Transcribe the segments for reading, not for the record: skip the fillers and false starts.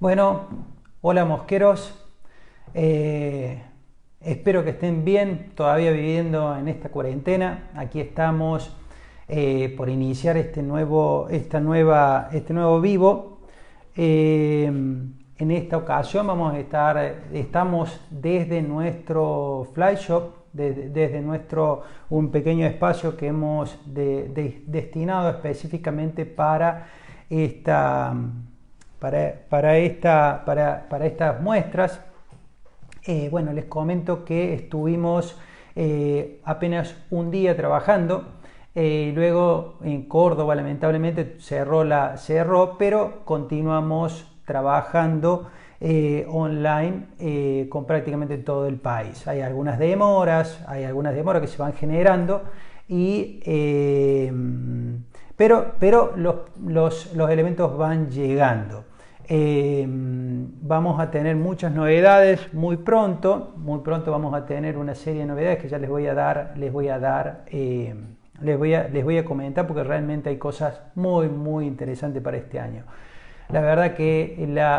Bueno, hola mosqueros. Espero que estén bien todavía viviendo en esta cuarentena. Aquí estamos por iniciar este nuevo vivo. En esta ocasión estamos desde nuestro fly shop, desde un pequeño espacio que hemos destinado específicamente para estas muestras. Bueno, les comento que estuvimos apenas un día trabajando. Luego en Córdoba lamentablemente cerró, pero continuamos trabajando online con prácticamente todo el país. Hay algunas demoras que se van generando pero los elementos van llegando. Vamos a tener muchas novedades muy pronto vamos a tener una serie de novedades que ya les voy a comentar, porque realmente hay cosas muy interesantes para este año. La verdad que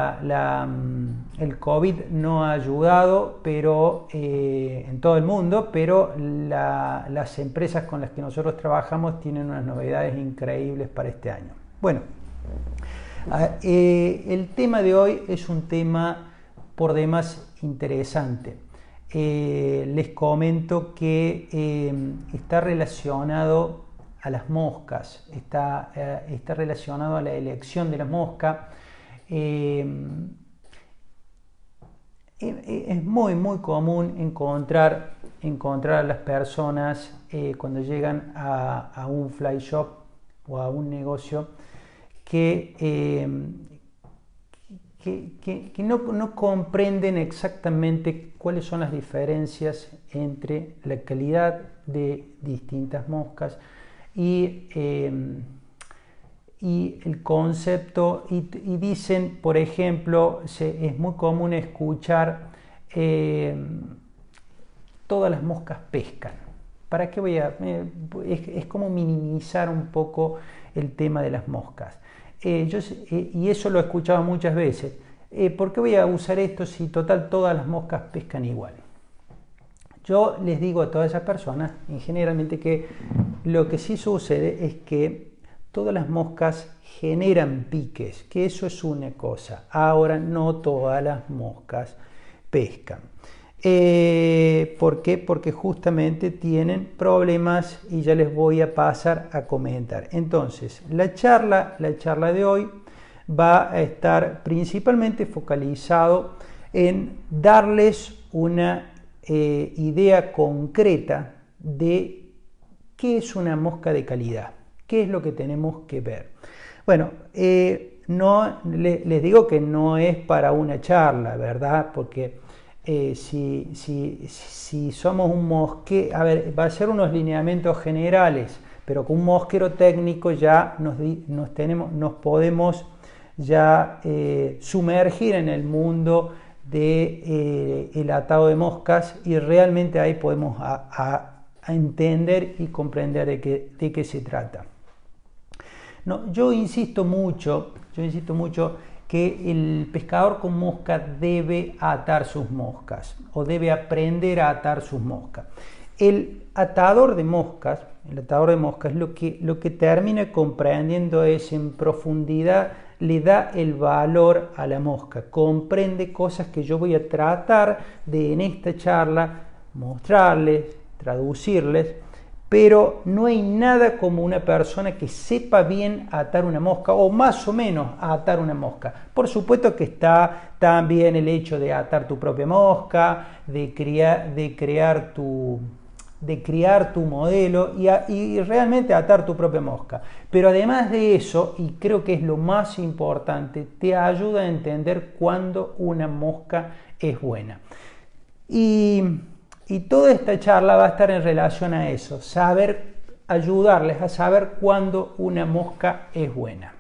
el COVID no ha ayudado, pero en todo el mundo, pero las empresas con las que nosotros trabajamos tienen unas novedades increíbles para este año. Bueno, el tema de hoy es un tema por demás interesante. Les comento que está relacionado a las moscas, está relacionado a la elección de la mosca. Es muy común encontrar a las personas cuando llegan a un fly shop o a un negocio que no comprenden exactamente cuáles son las diferencias entre la calidad de distintas moscas y el concepto, y dicen, por ejemplo, es muy común escuchar todas las moscas pescan. ¿Para qué es como minimizar un poco el tema de las moscas. Y eso lo he escuchado muchas veces. ¿Por qué voy a usar esto si total todas las moscas pescan igual? Yo les digo a todas esas personas, generalmente, que lo que sí sucede es que todas las moscas generan piques, que eso es una cosa. Ahora, no todas las moscas pescan. ¿Por qué? Porque justamente tienen problemas, y ya les voy a pasar a comentar. Entonces, la charla de hoy va a estar principalmente focalizado en darles una idea concreta de qué es una mosca de calidad, qué es lo que tenemos que ver. Bueno, les digo que no es para una charla, ¿verdad? Porque si somos un mosquero, a ver, va a ser unos lineamientos generales, pero con un mosquero técnico ya nos podemos ya sumergir en el mundo del atado de moscas, y realmente ahí podemos a entender y comprender de qué se trata. No, yo insisto mucho que el pescador con mosca debe atar sus moscas, o debe aprender a atar sus moscas. El atador de moscas lo que termina comprendiendo es, en profundidad, le da el valor a la mosca, comprende cosas que yo voy a tratar de, en esta charla, mostrarles, traducirles. Pero no hay nada como una persona que sepa bien atar una mosca, o más o menos atar una mosca. Por supuesto que está también el hecho de atar tu propia mosca, de criar tu modelo y realmente atar tu propia mosca. Pero además de eso, y creo que es lo más importante, te ayuda a entender cuándo una mosca es buena. Y toda esta charla va a estar en relación a eso, ayudarles a saber cuándo una mosca es buena.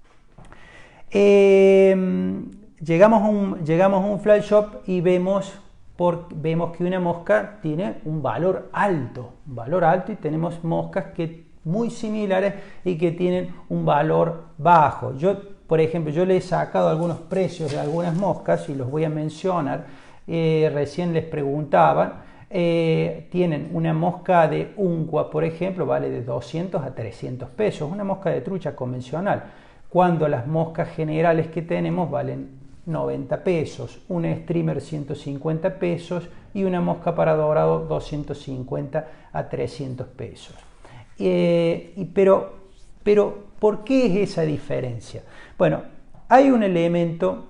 Llegamos a un fly shop y vemos que una mosca tiene un valor alto, y tenemos moscas muy similares y que tienen un valor bajo. por ejemplo, yo le he sacado algunos precios de algunas moscas y los voy a mencionar. Recién les preguntaban, tienen una mosca de uncua, por ejemplo, vale de 200 a 300 pesos, una mosca de trucha convencional, cuando las moscas generales que tenemos valen 90 pesos, un streamer 150 pesos y una mosca para dorado 250 a 300 pesos. Pero, ¿por qué es esa diferencia? Bueno, hay un elemento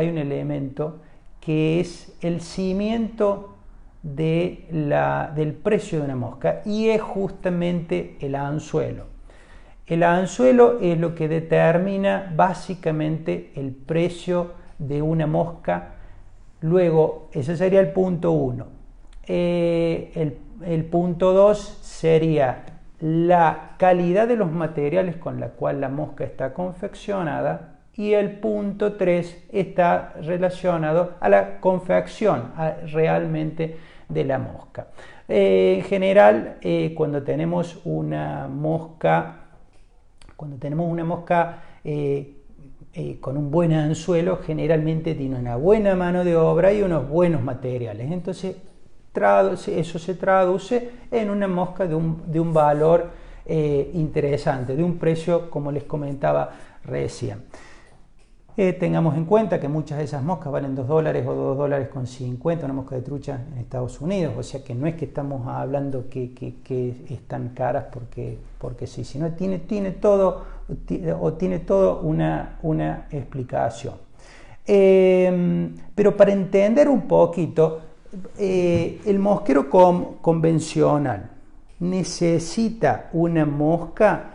que es el cimiento del precio de una mosca y es justamente el anzuelo. El anzuelo es lo que determina básicamente el precio de una mosca. Luego, ese sería el punto 1. El punto 2 sería la calidad de los materiales con la cual la mosca está confeccionada. Y el punto 3 está relacionado a la confección realmente de la mosca. En general, cuando tenemos una mosca con un buen anzuelo, generalmente tiene una buena mano de obra y unos buenos materiales. Entonces, eso se traduce en una mosca de un valor interesante, de un precio, como les comentaba recién. Tengamos en cuenta que muchas de esas moscas valen $2 o $2,50, una mosca de trucha en Estados Unidos, o sea que no es que estamos hablando que están caras porque sí, sino tiene todo una explicación. Pero para entender un poquito, el mosquero convencional necesita una mosca.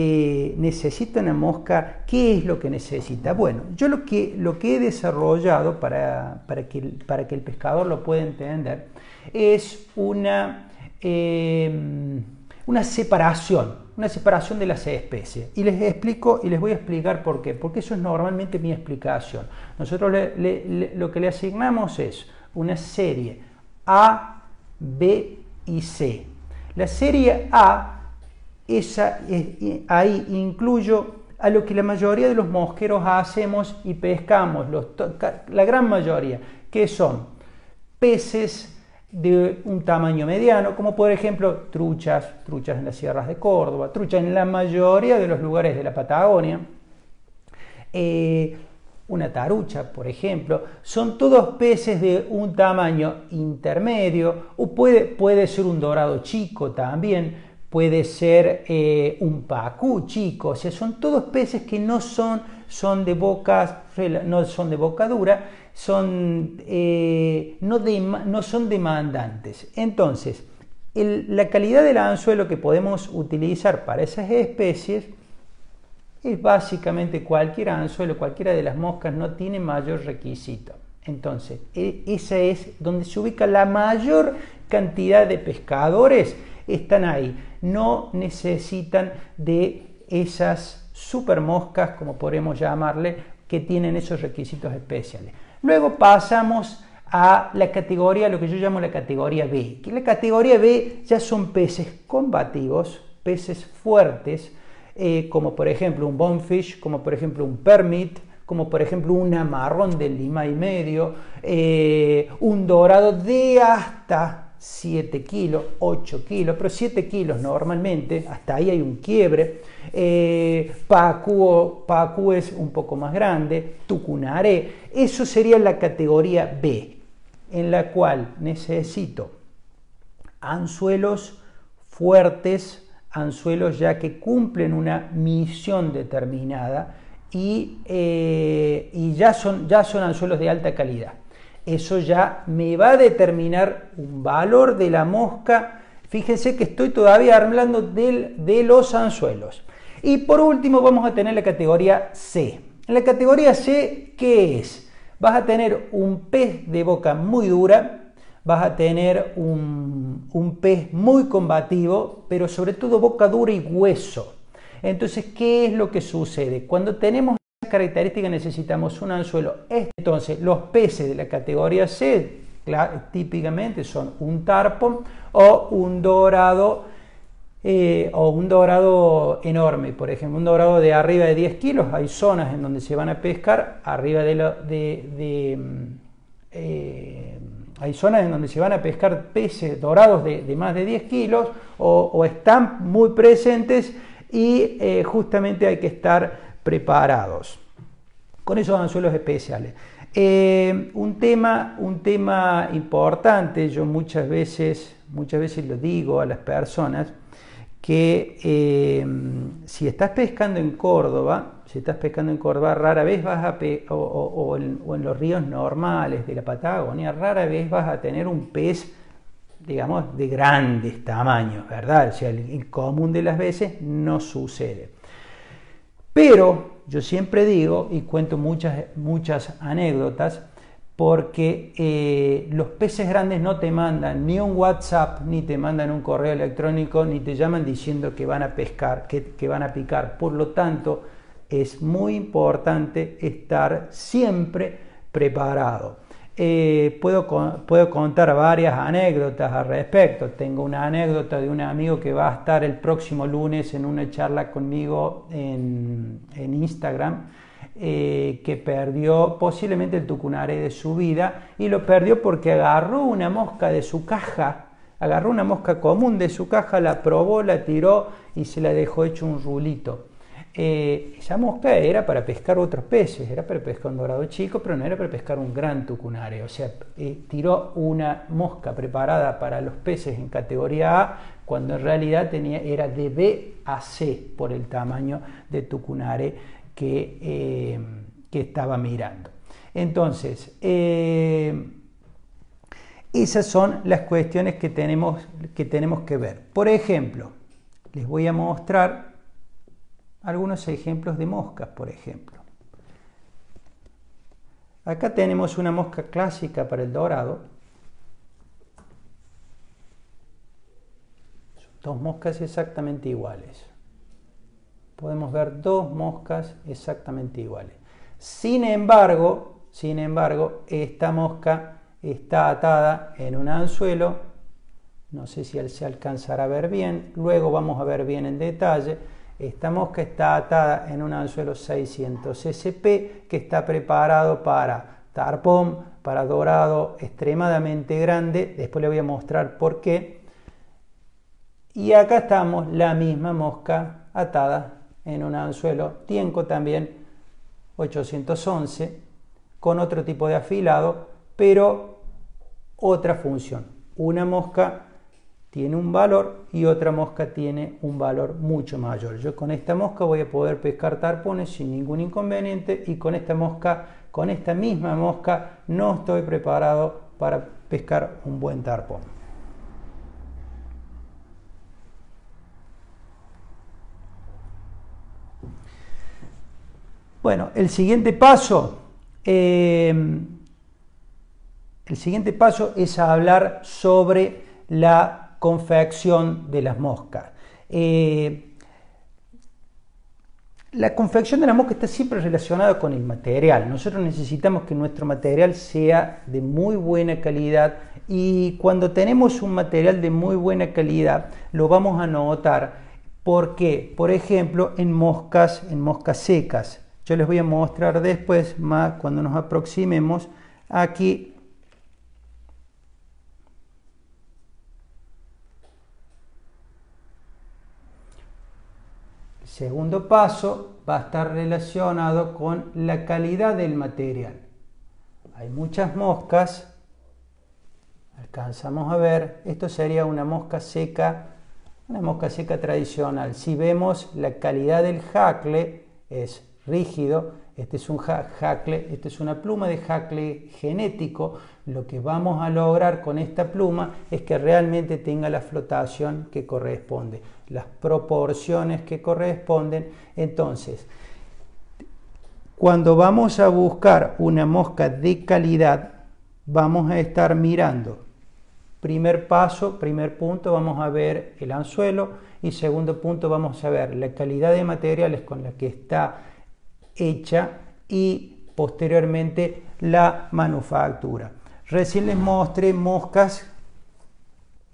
¿Qué es lo que necesita? Bueno, yo lo que he desarrollado para que el pescador lo pueda entender es una separación de las especies. Y les explico y les voy a explicar por qué, porque eso es normalmente mi explicación. Nosotros lo que le asignamos es una serie A, B y C. La serie A, ahí incluyo a lo que la mayoría de los mosqueros hacemos y pescamos, la gran mayoría, que son peces de un tamaño mediano, como por ejemplo truchas en las sierras de Córdoba, truchas en la mayoría de los lugares de la Patagonia, una tarucha, por ejemplo. Son todos peces de un tamaño intermedio, o puede ser un dorado chico también, puede ser un pacú chico, o sea, son todos peces que no son de boca dura, no son demandantes. Entonces, la calidad del anzuelo que podemos utilizar para esas especies es básicamente cualquier anzuelo, cualquiera de las moscas, no tiene mayor requisito. Entonces, esa es donde se ubica la mayor cantidad de pescadores. Están ahí, no necesitan de esas super moscas, como podemos llamarle, que tienen esos requisitos especiales. Luego pasamos a la categoría, lo que yo llamo la categoría B. Que la categoría B ya son peces combativos, peces fuertes, como por ejemplo un bonefish, como por ejemplo un permit, como por ejemplo un amarrón de 1,5 libras, un dorado de hasta 7 kilos, 8 kilos, pero 7 kilos normalmente, hasta ahí hay un quiebre. Pacú es un poco más grande, tucunaré. Eso sería la categoría B, en la cual necesito anzuelos fuertes, anzuelos ya que cumplen una misión determinada y ya son anzuelos de alta calidad. Eso ya me va a determinar un valor de la mosca. Fíjense que estoy todavía hablando de los anzuelos. Y por último vamos a tener la categoría C. En la categoría C, ¿qué es? Vas a tener un pez de boca muy dura, vas a tener un pez muy combativo, pero sobre todo boca dura y hueso. Entonces, ¿qué es lo que sucede? Cuando tenemos características necesitamos un anzuelo. Entonces, los peces de la categoría C típicamente son un tarpon o un dorado o un dorado enorme, por ejemplo, un dorado de arriba de 10 kilos, hay zonas en donde se van a pescar arriba hay zonas en donde se van a pescar peces dorados de más de 10 kilos o están muy presentes y justamente hay que estar preparados con esos anzuelos especiales. Un tema importante, yo muchas veces lo digo a las personas, que si estás pescando en Córdoba, rara vez vas a o en los ríos normales de la Patagonia, rara vez vas a tener un pez, digamos, de grandes tamaños, ¿verdad? O sea, el común de las veces no sucede. Pero yo siempre digo, y cuento muchas anécdotas, porque los peces grandes no te mandan ni un WhatsApp, ni te mandan un correo electrónico, ni te llaman diciendo que van a pescar, que van a picar. Por lo tanto, es muy importante estar siempre preparado. Puedo contar varias anécdotas al respecto. Tengo una anécdota de un amigo que va a estar el próximo lunes en una charla conmigo en Instagram, que perdió posiblemente el tucunaré de su vida, y lo perdió porque agarró una mosca de su caja, agarró una mosca común de su caja, la probó, la tiró y se la dejó hecho un rulito. Esa mosca era para pescar otros peces, era para pescar un dorado chico, pero no era para pescar un gran tucunaré. O sea, tiró una mosca preparada para los peces en categoría A, cuando en realidad era de B a C por el tamaño de tucunaré que estaba mirando. Entonces, esas son las cuestiones que tenemos que ver. Por ejemplo, les voy a mostrar algunos ejemplos de moscas, por ejemplo. Acá tenemos una mosca clásica para el dorado. Son dos moscas exactamente iguales. Podemos ver dos moscas exactamente iguales. Sin embargo, esta mosca está atada en un anzuelo. No sé si se alcanzará a ver bien. Luego vamos a ver bien en detalle. Esta mosca está atada en un anzuelo 600 SP que está preparado para tarpón, para dorado extremadamente grande. Después le voy a mostrar por qué. Y acá estamos, la misma mosca atada en un anzuelo tienco también 811 con otro tipo de afilado, pero otra función. Una mosca tiene un valor y otra mosca tiene un valor mucho mayor. Yo con esta mosca voy a poder pescar tarpones sin ningún inconveniente, y con esta misma mosca no estoy preparado para pescar un buen tarpón. Bueno, el siguiente paso es hablar sobre la confección de las moscas. La confección de la mosca está siempre relacionada con el material. Nosotros necesitamos que nuestro material sea de muy buena calidad, y cuando tenemos un material de muy buena calidad lo vamos a notar. ¿Por qué? Por ejemplo, en moscas secas. Yo les voy a mostrar después, más cuando nos aproximemos. Aquí el segundo paso va a estar relacionado con la calidad del material. Hay muchas moscas, alcanzamos a ver, esto sería una mosca seca tradicional. Si vemos, la calidad del jacle es rígido. Este es un jacle, esta es una pluma de jacle genético. Lo que vamos a lograr con esta pluma es que realmente tenga la flotación que corresponde, las proporciones que corresponden. Entonces, cuando vamos a buscar una mosca de calidad, vamos a estar mirando. Primer punto, vamos a ver el anzuelo, y segundo punto, vamos a ver la calidad de materiales con la que está hecha, y posteriormente la manufactura. Recién les mostré moscas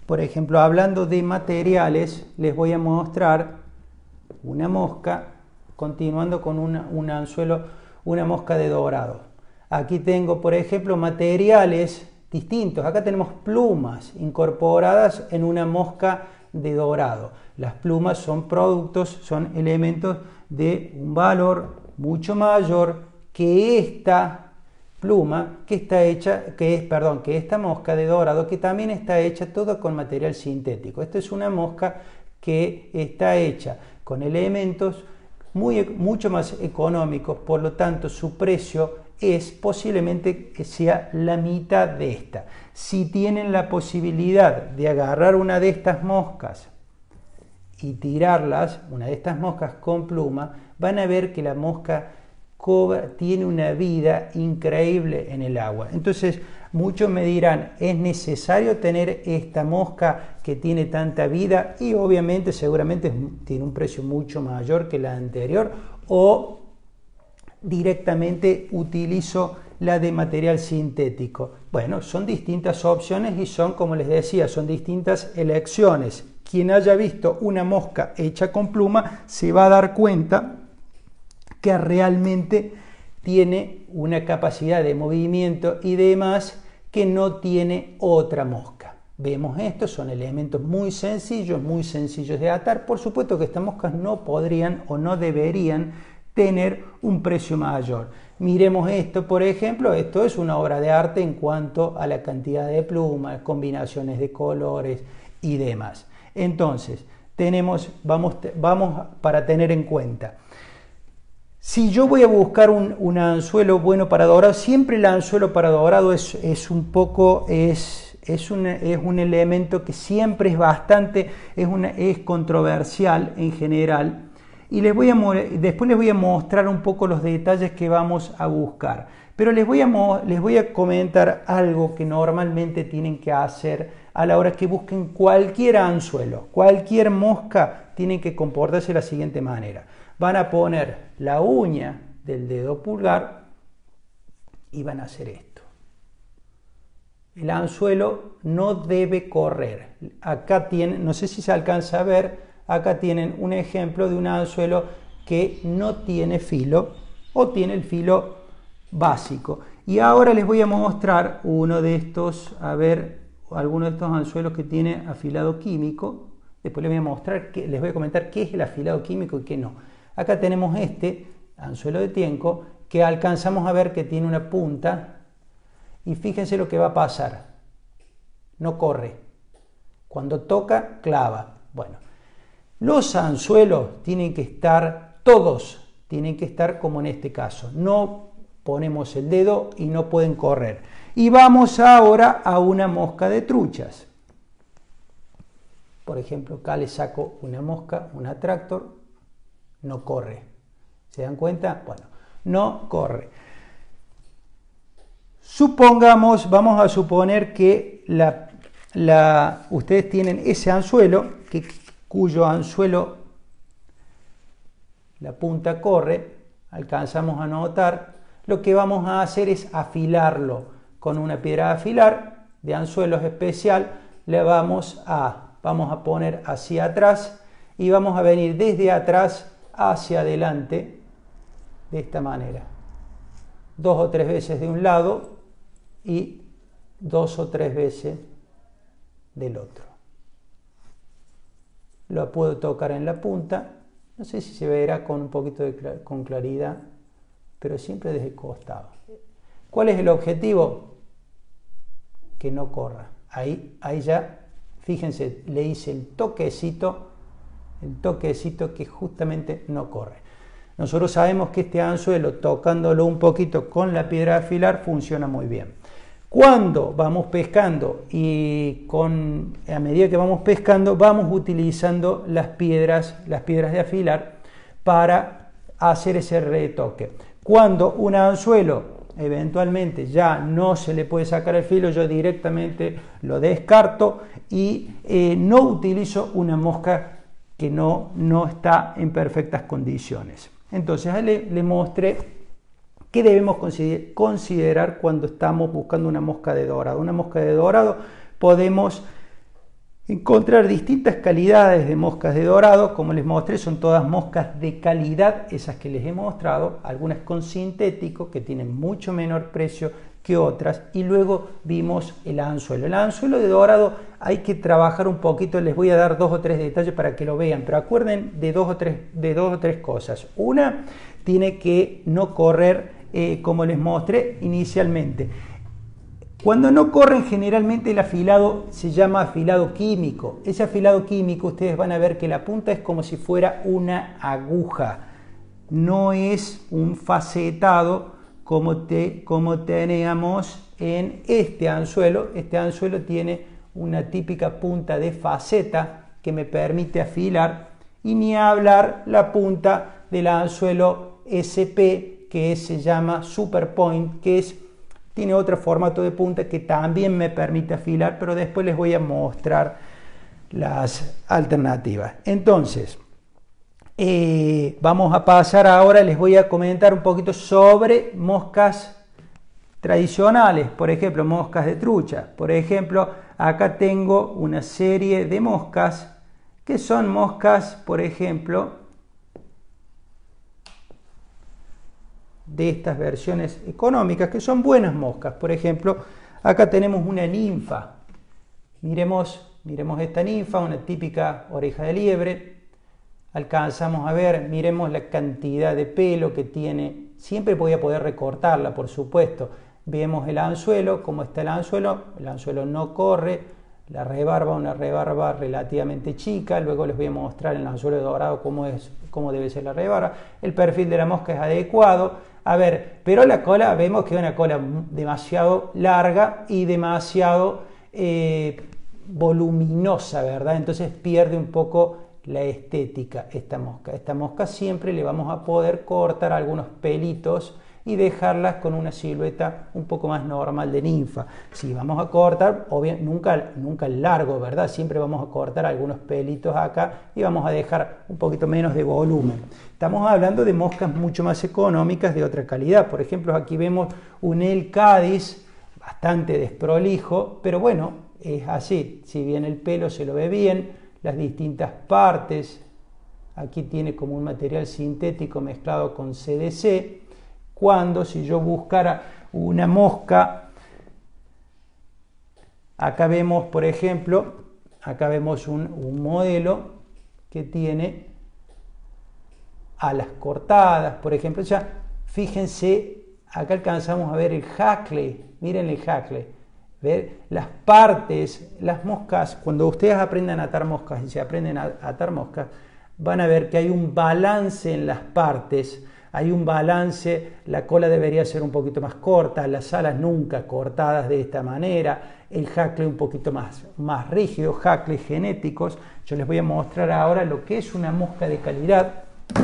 Por ejemplo, hablando de materiales, les voy a mostrar una mosca, continuando con un anzuelo, una mosca de dorado. Aquí tengo, por ejemplo, materiales distintos. Acá tenemos plumas incorporadas en una mosca de dorado. Las plumas son productos, son elementos de un valor mucho mayor que esta pluma que está hecha, que esta mosca de dorado, que también está hecha todo con material sintético. Esta es una mosca que está hecha con elementos mucho más económicos, por lo tanto su precio es posiblemente que sea la mitad de esta. Si tienen la posibilidad de agarrar una de estas moscas y tirarlas, una de estas moscas con pluma, van a ver que la mosca tiene una vida increíble en el agua. Entonces muchos me dirán, ¿es necesario tener esta mosca que tiene tanta vida? Y obviamente seguramente tiene un precio mucho mayor que la anterior, o directamente utilizo la de material sintético. Bueno, son distintas opciones y son, como les decía, son distintas elecciones. Quien haya visto una mosca hecha con pluma se va a dar cuenta que realmente tiene una capacidad de movimiento y demás que no tiene otra mosca. Vemos esto, son elementos muy sencillos de atar. Por supuesto que estas moscas no podrían o no deberían tener un precio mayor. Miremos esto, por ejemplo, esto es una obra de arte en cuanto a la cantidad de plumas, combinaciones de colores y demás. Entonces, vamos para tener en cuenta. Si yo voy a buscar un anzuelo bueno para dorado, siempre el anzuelo para dorado es un elemento que siempre es bastante, es controversial en general. Y después les voy a mostrar un poco los detalles que vamos a buscar. Pero les voy a comentar algo que normalmente tienen que hacer a la hora que busquen cualquier anzuelo, cualquier mosca, tienen que comportarse de la siguiente manera. Van a poner la uña del dedo pulgar y van a hacer esto. El anzuelo no debe correr. Acá tienen, no sé si se alcanza a ver, acá tienen un ejemplo de un anzuelo que no tiene filo o tiene el filo básico. Y ahora les voy a mostrar uno de estos, a ver, alguno de estos anzuelos que tiene afilado químico. Después les voy a comentar qué es el afilado químico y qué no. Acá tenemos este anzuelo de tienco que alcanzamos a ver que tiene una punta y fíjense lo que va a pasar. No corre. Cuando toca, clava. Bueno, los anzuelos tienen que estar, todos tienen que estar como en este caso. No ponemos el dedo y no pueden correr. Y vamos ahora a una mosca de truchas. Por ejemplo, acá le saco una mosca, un atractor. No corre. ¿Se dan cuenta? Bueno, no corre. Supongamos, vamos a suponer que ustedes tienen ese anzuelo, cuyo anzuelo, la punta corre, alcanzamos a notar. Lo que vamos a hacer es afilarlo con una piedra de afilar de anzuelos especial. Le vamos a poner hacia atrás y vamos a venir desde atrás hacia adelante de esta manera, 2 o 3 veces de un lado y 2 o 3 veces del otro. Lo puedo tocar en la punta, no sé si se verá con un poquito con claridad, pero siempre desde el costado. ¿Cuál es el objetivo? Que no corra. Ahí ya, fíjense, le hice el toquecito que justamente no corre. Nosotros sabemos que este anzuelo, tocándolo un poquito con la piedra de afilar, funciona muy bien. Cuando vamos pescando y a medida que vamos pescando, vamos utilizando las piedras de afilar para hacer ese retoque. Cuando un anzuelo eventualmente ya no se le puede sacar el filo, yo directamente lo descarto y no utilizo una mosca que no está en perfectas condiciones. Entonces le mostré qué debemos considerar cuando estamos buscando una mosca de dorado. Una mosca de dorado podemos encontrar distintas calidades de moscas de dorado. Como les mostré, son todas moscas de calidad, esas que les he mostrado, algunas con sintético que tienen mucho menor precio que otras, y luego vimos el anzuelo. El anzuelo de dorado hay que trabajar un poquito, les voy a dar 2 o 3 detalles para que lo vean, pero acuerden de dos o tres cosas. Una, tiene que no correr como les mostré inicialmente. Cuando no corren, generalmente el afilado se llama afilado químico. Ese afilado químico, ustedes van a ver que la punta es como si fuera una aguja. No es un facetado como teníamos en este anzuelo. Este anzuelo tiene una típica punta de faceta que me permite afilar, y ni hablar la punta del anzuelo SP, que se llama Super Point, que tiene otro formato de punta que también me permite afilar, pero después les voy a mostrar las alternativas. Entonces, vamos a pasar ahora, les voy a comentar un poquito sobre moscas tradicionales, por ejemplo, moscas de trucha. Por ejemplo, acá tengo una serie de moscas que son moscas, por ejemplo, de estas versiones económicas, que son buenas moscas. Por ejemplo, acá tenemos una ninfa. Miremos esta ninfa, una típica oreja de liebre. Alcanzamos a ver, miremos la cantidad de pelo que tiene. Siempre voy a poder recortarla, por supuesto. Vemos el anzuelo, cómo está el anzuelo no corre. La rebarba, una rebarba relativamente chica. Luego les voy a mostrar en el anzuelo dorado cómo debe ser la rebarba. El perfil de la mosca es adecuado. A ver, pero la cola, vemos que es una cola demasiado larga y demasiado voluminosa, ¿verdad? Entonces pierde un poco la estética esta mosca. Esta mosca siempre le vamos a poder cortar algunos pelitos y dejarlas con una silueta un poco más normal de ninfa. Si vamos a cortar, obviamente nunca largo, ¿verdad? Siempre vamos a cortar algunos pelitos acá y vamos a dejar un poquito menos de volumen. Estamos hablando de moscas mucho más económicas, de otra calidad. Por ejemplo, aquí vemos un El Cádiz bastante desprolijo, pero bueno, es así. Si bien el pelo se lo ve bien, las distintas partes, aquí tiene como un material sintético mezclado con CDC. Cuando si yo buscara una mosca, acá vemos, por ejemplo, acá vemos un modelo que tiene alas cortadas, por ejemplo. Ya, fíjense, acá alcanzamos a ver el hackle, miren el hackle, ver las partes, las moscas. Cuando ustedes aprenden a atar moscas y se aprenden a atar moscas, van a ver que hay un balance en las partes. Hay un balance, la cola debería ser un poquito más corta, las alas nunca cortadas de esta manera, el hackle un poquito más rígido, hackles genéticos. Yo les voy a mostrar ahora lo que es una mosca de calidad.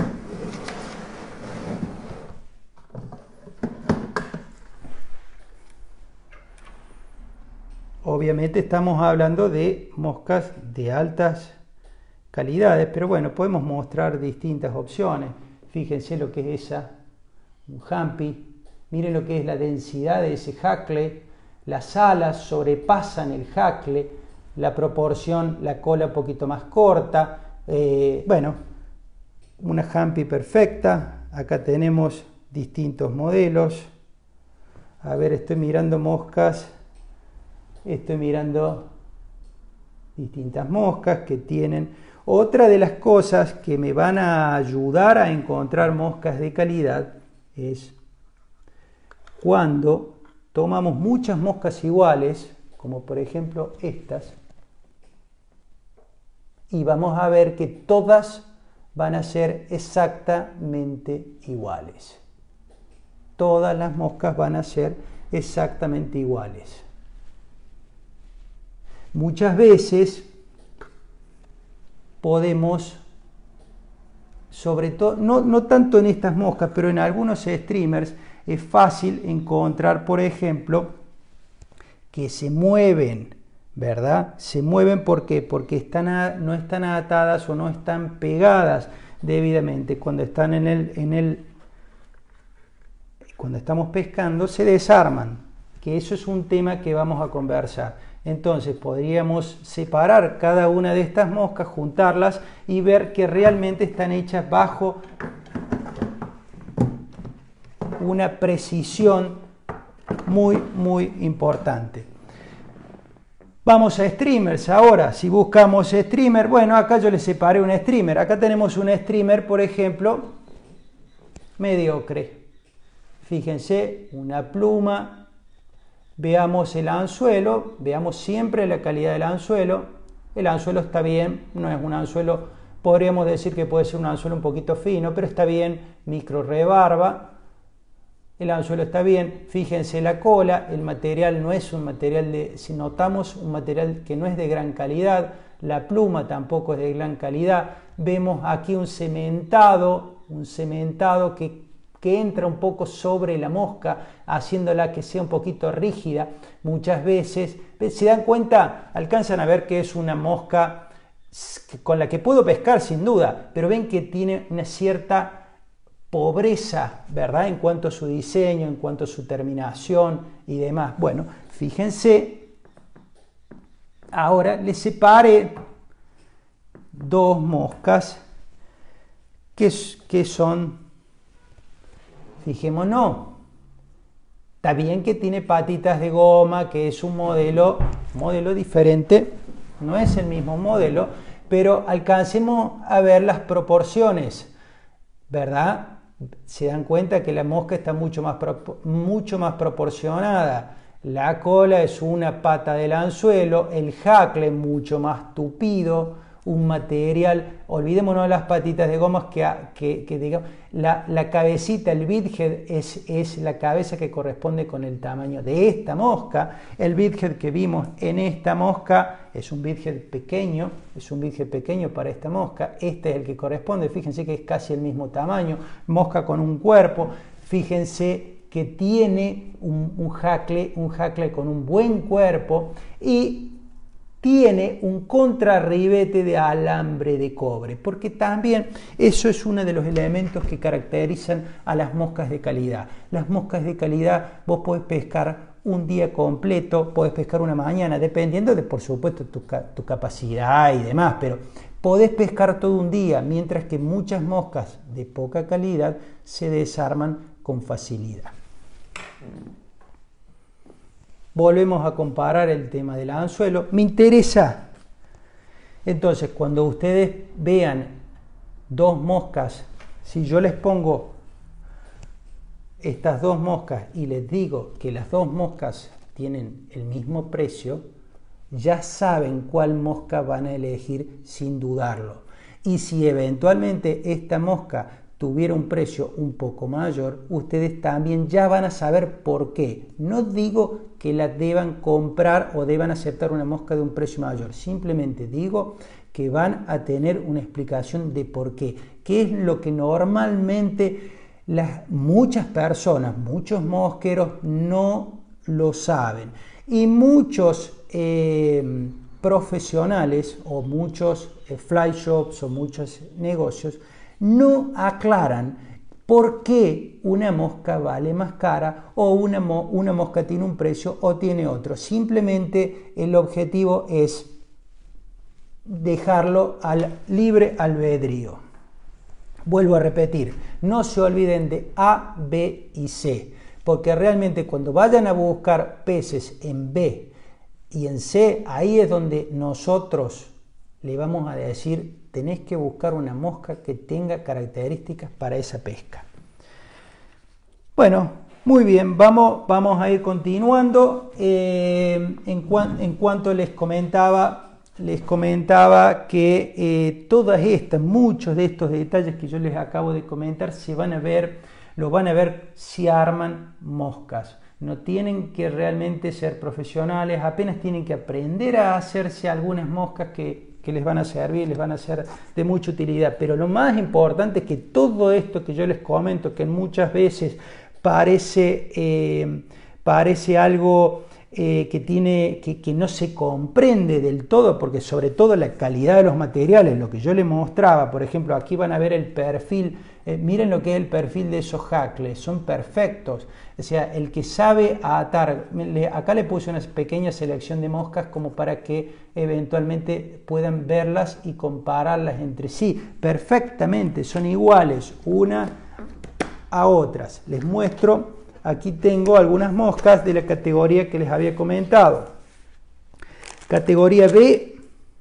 Obviamente estamos hablando de moscas de altas calidades, pero bueno, podemos mostrar distintas opciones. Fíjense lo que es un Humpy. Miren lo que es la densidad de ese hackle. Las alas sobrepasan el hackle. La proporción, la cola un poquito más corta. Bueno, una Humpy perfecta. Acá tenemos distintos modelos. A ver, estoy mirando moscas. Estoy mirando distintas moscas que tienen. Otra de las cosas que me van a ayudar a encontrar moscas de calidad es cuando tomamos muchas moscas iguales, como por ejemplo estas, y vamos a ver que todas van a ser exactamente iguales. Todas las moscas van a ser exactamente iguales. Muchas veces podemos, sobre todo, no tanto en estas moscas, pero en algunos streamers es fácil encontrar, por ejemplo, que se mueven, ¿verdad? Se mueven ¿por qué? Porque no están atadas o no están pegadas debidamente. Cuando están cuando estamos pescando, se desarman, que eso es un tema que vamos a conversar. Entonces podríamos separar cada una de estas moscas, juntarlas y ver que realmente están hechas bajo una precisión muy importante. Vamos a streamers ahora. Si buscamos streamer, bueno, acá yo les separé un streamer. Acá tenemos un streamer, por ejemplo, mediocre. Fíjense, una pluma. Veamos el anzuelo, veamos siempre la calidad del anzuelo. El anzuelo está bien, no es un anzuelo, podríamos decir que puede ser un anzuelo un poquito fino, pero está bien, micro rebarba. El anzuelo está bien, fíjense la cola, el material no es un material de, si notamos, un material que no es de gran calidad, la pluma tampoco es de gran calidad. Vemos aquí un cementado que entra un poco sobre la mosca, haciéndola que sea un poquito rígida. Muchas veces, ¿se dan cuenta? Alcanzan a ver que es una mosca con la que puedo pescar sin duda, pero ven que tiene una cierta pobreza, ¿verdad? En cuanto a su diseño, en cuanto a su terminación y demás. Bueno, fíjense, ahora les separé dos moscas que son... Fijémonos, está bien que tiene patitas de goma, que es un modelo diferente, no es el mismo modelo, pero alcancemos a ver las proporciones, ¿verdad? Se dan cuenta que la mosca está mucho más proporcionada. La cola es una pata del anzuelo, el jacle mucho más tupido, un material, olvidémonos de las patitas de gomas que digamos, la cabecita, el bidhead es la cabeza que corresponde con el tamaño de esta mosca. El bidhead que vimos en esta mosca es un bidhead pequeño, para esta mosca. Este es el que corresponde, fíjense que es casi el mismo tamaño, mosca con un cuerpo, fíjense que tiene un jacle con un buen cuerpo y tiene un contrarribete de alambre de cobre, porque también eso es uno de los elementos que caracterizan a las moscas de calidad. Las moscas de calidad vos podés pescar un día completo, podés pescar una mañana, dependiendo de, por supuesto, tu capacidad y demás, pero podés pescar todo un día, mientras que muchas moscas de poca calidad se desarman con facilidad. Volvemos a comparar el tema del anzuelo. Me interesa, entonces, cuando ustedes vean dos moscas, si yo les pongo estas dos moscas y les digo que las dos moscas tienen el mismo precio, ya saben cuál mosca van a elegir sin dudarlo. Y si eventualmente esta mosca tuviera un precio un poco mayor, ustedes también ya van a saber por qué. No digo que la deban comprar o deban aceptar una mosca de un precio mayor, simplemente digo que van a tener una explicación de por qué, que es lo que normalmente muchas personas, muchos mosqueros no lo saben, y muchos profesionales o muchos fly shops o muchos negocios no aclaran por qué una mosca vale más cara o una mosca tiene un precio o tiene otro. Simplemente el objetivo es dejarlo al libre albedrío. Vuelvo a repetir, no se olviden de A, B y C, porque realmente cuando vayan a buscar peces en B y en C, ahí es donde nosotros le vamos a decir: tenés que buscar una mosca que tenga características para esa pesca. Bueno, muy bien, vamos a ir continuando. En cuanto les comentaba que muchos de estos detalles que yo les acabo de comentar los van a ver si arman moscas. No tienen que realmente ser profesionales, apenas tienen que aprender a hacerse algunas moscas que les van a servir, les van a ser de mucha utilidad. Pero lo más importante es que todo esto que yo les comento, que muchas veces parece algo que no se comprende del todo, porque sobre todo la calidad de los materiales, lo que yo les mostraba, por ejemplo, aquí van a ver el perfil, miren lo que es el perfil de esos hackles, son perfectos, o sea, el que sabe atar, acá le puse una pequeña selección de moscas como para que eventualmente puedan verlas y compararlas entre sí, perfectamente, son iguales una a otras. Les muestro, aquí tengo algunas moscas de la categoría que les había comentado. Categoría B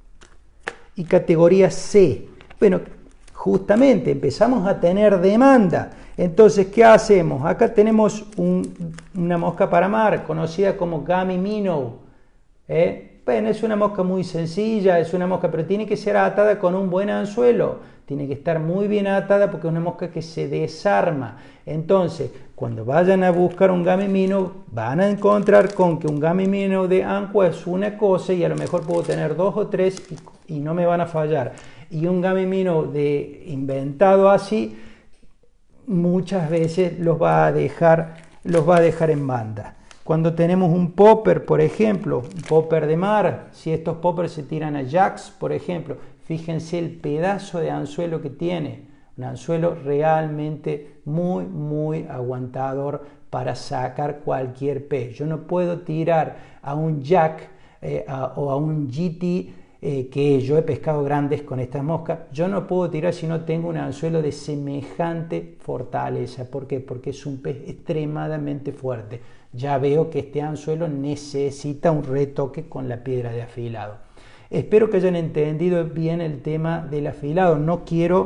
y categoría C. Bueno, justamente empezamos a tener demanda. Entonces, ¿qué hacemos? Acá tenemos una mosca para mar, conocida como Gummy Minnow. Bueno, es una mosca muy sencilla, es una mosca, pero tiene que ser atada con un buen anzuelo. Tiene que estar muy bien atada porque es una mosca que se desarma. Entonces, cuando vayan a buscar un Gummy Minnow, van a encontrar con que un Gummy Minnow de Anqua es una cosa y a lo mejor puedo tener 2 o 3 y no me van a fallar. Y un Gummy Minnow inventado así, muchas veces los va a dejar en banda. Cuando tenemos un popper, por ejemplo, un popper de mar, si estos poppers se tiran a jacks, por ejemplo, fíjense el pedazo de anzuelo que tiene, un anzuelo realmente muy, muy aguantador para sacar cualquier pez. Yo no puedo tirar a un jack o a un GT, que yo he pescado grandes con estas moscas, yo no puedo tirar si no tengo un anzuelo de semejante fortaleza. ¿Por qué? Porque es un pez extremadamente fuerte. Ya veo que este anzuelo necesita un retoque con la piedra de afilado. Espero que hayan entendido bien el tema del afilado. No quiero,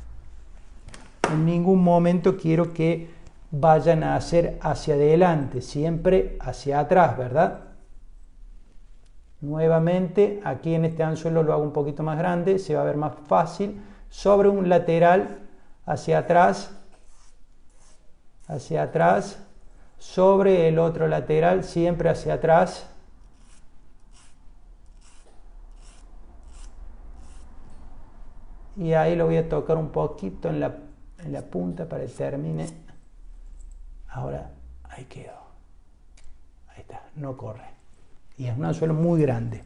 en ningún momento quiero que vayan a hacer hacia adelante, siempre hacia atrás, ¿verdad? Nuevamente, aquí en este anzuelo lo hago un poquito más grande, se va a ver más fácil. Sobre un lateral, hacia atrás, sobre el otro lateral, siempre hacia atrás. Y ahí lo voy a tocar un poquito en la punta para que termine. Ahora, ahí quedó. Ahí está, no corre. Y es un anzuelo muy grande.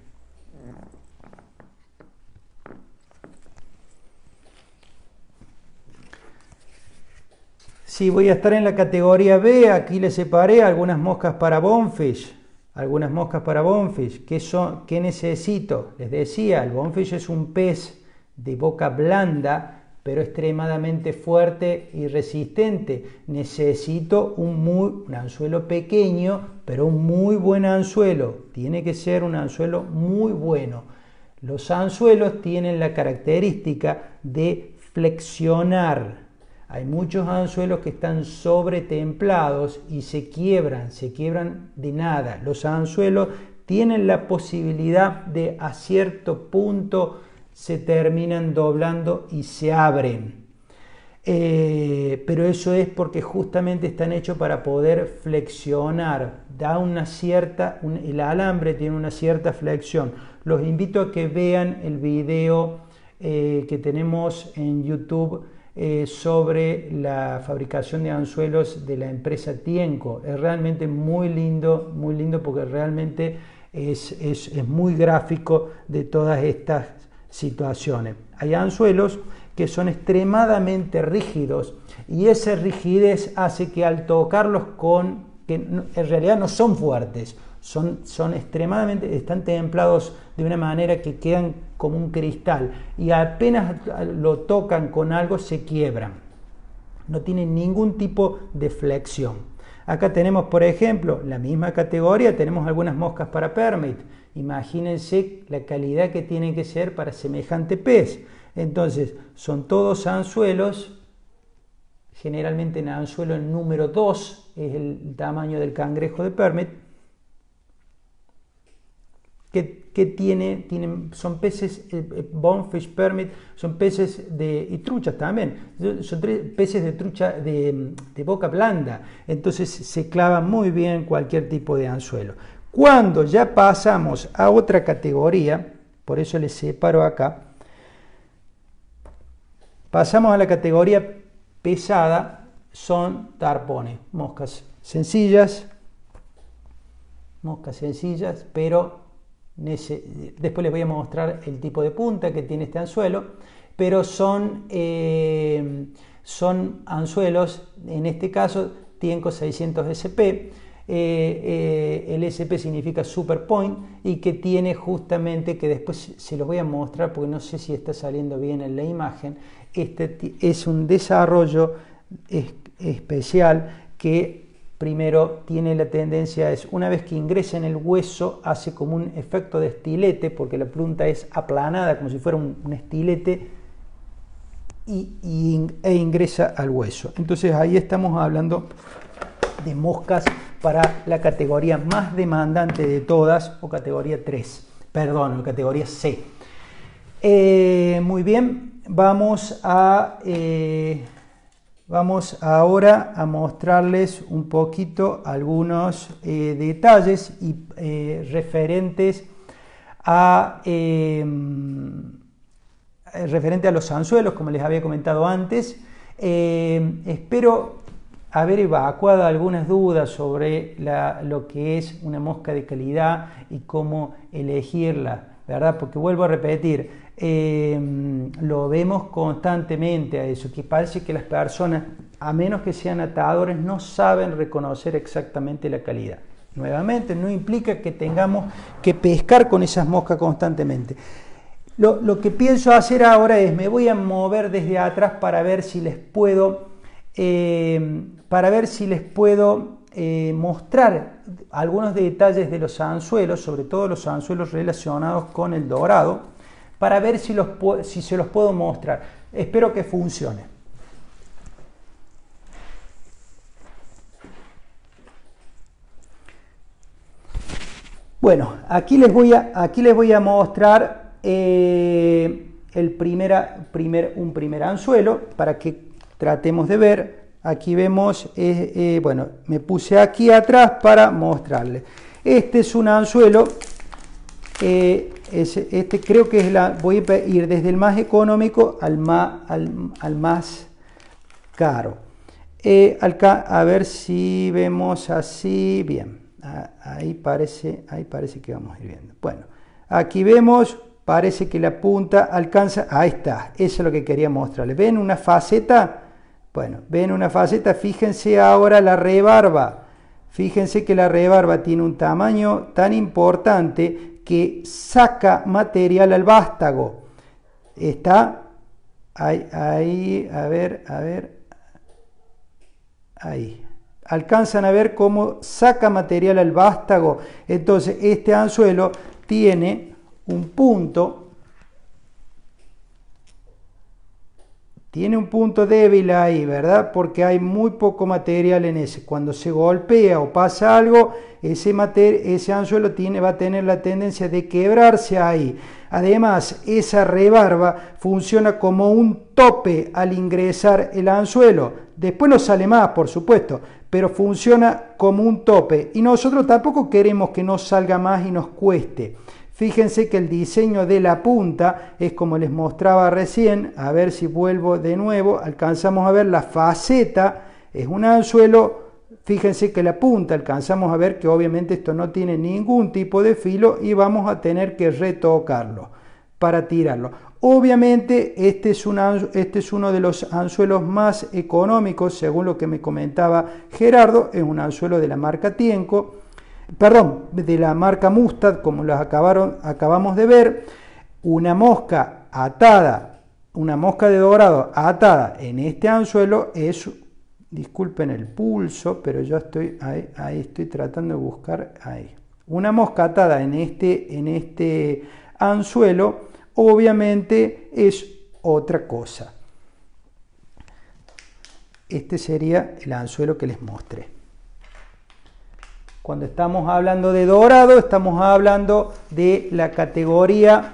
Sí, voy a estar en la categoría B. Aquí les separé algunas moscas para bonefish. ¿Qué necesito? Les decía, el bonefish es un pez de boca blanda, pero extremadamente fuerte y resistente. Necesito un anzuelo pequeño, pero un muy buen anzuelo. Tiene que ser un anzuelo muy bueno. Los anzuelos tienen la característica de flexionar. Hay muchos anzuelos que están sobretemplados y se quiebran de nada. Los anzuelos tienen la posibilidad de a cierto punto se terminan doblando y se abren. Pero eso es porque justamente están hechos para poder flexionar. El alambre tiene una cierta flexión. Los invito a que vean el video que tenemos en YouTube sobre la fabricación de anzuelos de la empresa Tienco. Es realmente muy lindo porque realmente es muy gráfico de todas estas situaciones. Hay anzuelos que son extremadamente rígidos y esa rigidez hace que al tocarlos en realidad no son fuertes, son extremadamente, están templados de una manera que quedan como un cristal y apenas lo tocan con algo se quiebran, no tienen ningún tipo de flexión. Acá tenemos, por ejemplo, la misma categoría, tenemos algunas moscas para permit. Imagínense la calidad que tiene que ser para semejante pez. Entonces, son todos anzuelos, generalmente en anzuelo número 2 es el tamaño del cangrejo de permit, son peces bonefish permit, son peces y truchas también, son peces de trucha de boca blanda, entonces se clava muy bien cualquier tipo de anzuelo. Cuando ya pasamos a otra categoría, por eso les separo acá, pasamos a la categoría pesada, son tarpones, moscas sencillas, moscas sencillas, pero después les voy a mostrar el tipo de punta que tiene este anzuelo, pero son anzuelos, en este caso Tienco 600 SP. El SP significa Super Point, y que tiene justamente, que después se los voy a mostrar porque no sé si está saliendo bien en la imagen, este es un desarrollo especial que primero tiene la tendencia, es una vez que ingresa en el hueso hace como un efecto de estilete, porque la punta es aplanada como si fuera un estilete, e ingresa al hueso. Entonces ahí estamos hablando de moscas para la categoría más demandante de todas, o categoría 3, perdón, categoría C. Muy bien, vamos ahora a mostrarles un poquito algunos detalles referentes a los anzuelos, como les había comentado antes. Espero haber evacuado algunas dudas sobre lo que es una mosca de calidad y cómo elegirla, ¿verdad? Porque vuelvo a repetir, lo vemos constantemente a eso, que parece que las personas, a menos que sean atadores, no saben reconocer exactamente la calidad. Nuevamente, no implica que tengamos que pescar con esas moscas constantemente. Lo que pienso hacer ahora es, me voy a mover desde atrás para ver si les puedo mostrar algunos detalles de los anzuelos, sobre todo los anzuelos relacionados con el dorado, para ver si se los puedo mostrar. Espero que funcione. Bueno, aquí les voy a mostrar un primer anzuelo para que tratemos de ver. Aquí vemos, bueno, me puse aquí atrás para mostrarles. Este es un anzuelo, creo que voy a ir desde el más económico al más caro. A ver si vemos así, bien, ahí parece que vamos a ir viendo. Bueno, aquí vemos, parece que la punta alcanza, ahí está, eso es lo que quería mostrarles. ¿Ven una faceta? Bueno, ven una faceta, fíjense ahora la rebarba. Fíjense que la rebarba tiene un tamaño tan importante que saca material al vástago. Está ahí, a ver, ahí. Alcanzan a ver cómo saca material al vástago. Entonces, este anzuelo tiene un punto. Tiene un punto débil ahí, ¿verdad? Porque hay muy poco material en ese. Cuando se golpea o pasa algo, ese anzuelo va a tener la tendencia de quebrarse ahí. Además, esa rebarba funciona como un tope al ingresar el anzuelo. Después no sale más, por supuesto, pero funciona como un tope. Y nosotros tampoco queremos que nos salga más y nos cueste. Fíjense que el diseño de la punta es como les mostraba recién. A ver si vuelvo de nuevo. Alcanzamos a ver la faceta. Es un anzuelo. Fíjense que la punta alcanzamos a ver que obviamente esto no tiene ningún tipo de filo y vamos a tener que retocarlo para tirarlo. Obviamente este es uno de los anzuelos más económicos, según lo que me comentaba Gerardo. Es un anzuelo de la marca Tienco. Perdón, de la marca Mustad, como los acabamos de ver. Una mosca atada, una mosca de dorado atada en este anzuelo es, disculpen el pulso, pero yo estoy ahí estoy tratando de buscar ahí. Una mosca atada en este anzuelo, obviamente es otra cosa. Este sería el anzuelo que les mostré. Cuando estamos hablando de dorado, estamos hablando de la categoría,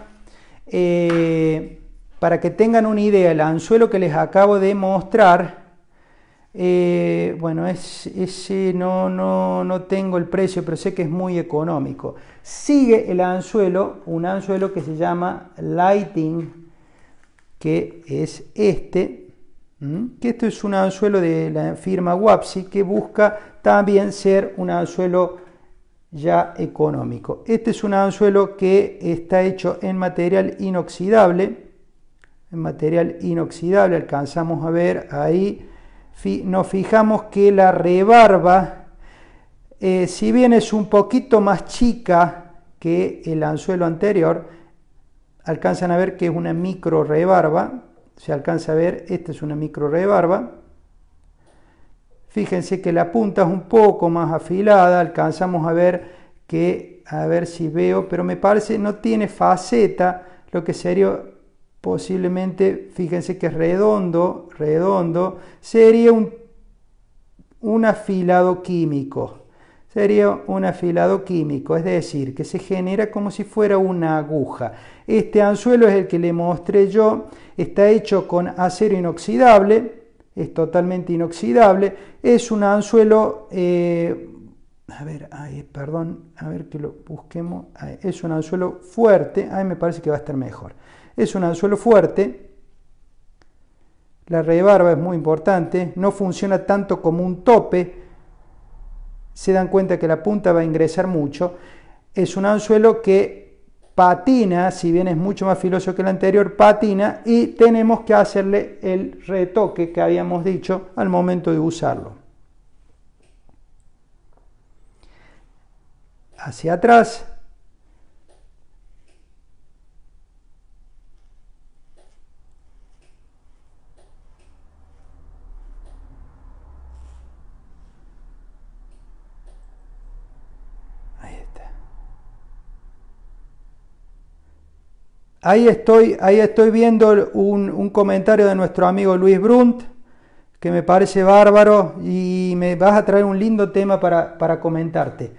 para que tengan una idea, el anzuelo que les acabo de mostrar, bueno, ese no tengo el precio, pero sé que es muy económico. Sigue el anzuelo, un anzuelo que se llama Lighting, que es que esto es un anzuelo de la firma Wapsi, que busca también ser un anzuelo ya económico. Este es un anzuelo que está hecho en material inoxidable. En material inoxidable alcanzamos a ver ahí, nos fijamos que la rebarba, si bien es un poquito más chica que el anzuelo anterior, alcanzan a ver que es una micro rebarba. Se alcanza a ver, esta es una micro rebarba. Fíjense que la punta es un poco más afilada, alcanzamos a ver que, a ver si veo, pero me parece no tiene faceta, lo que sería posiblemente, fíjense que es redondo, sería un afilado químico. Sería un afilado químico, es decir, que se genera como si fuera una aguja. Este anzuelo es el que le mostré yo, está hecho con acero inoxidable, es totalmente inoxidable, es un anzuelo, a ver, perdón, a ver que lo busquemos, es un anzuelo fuerte, me parece que va a estar mejor. Es un anzuelo fuerte, la rebarba es muy importante, no funciona tanto como un tope, se dan cuenta que la punta va a ingresar mucho. Es un anzuelo que patina, si bien es mucho más filoso que el anterior, patina y tenemos que hacerle el retoque que habíamos dicho al momento de usarlo. Hacia atrás. Ahí estoy viendo un comentario de nuestro amigo Luis Brunt, que me parece bárbaro y me vas a traer un lindo tema para comentarte.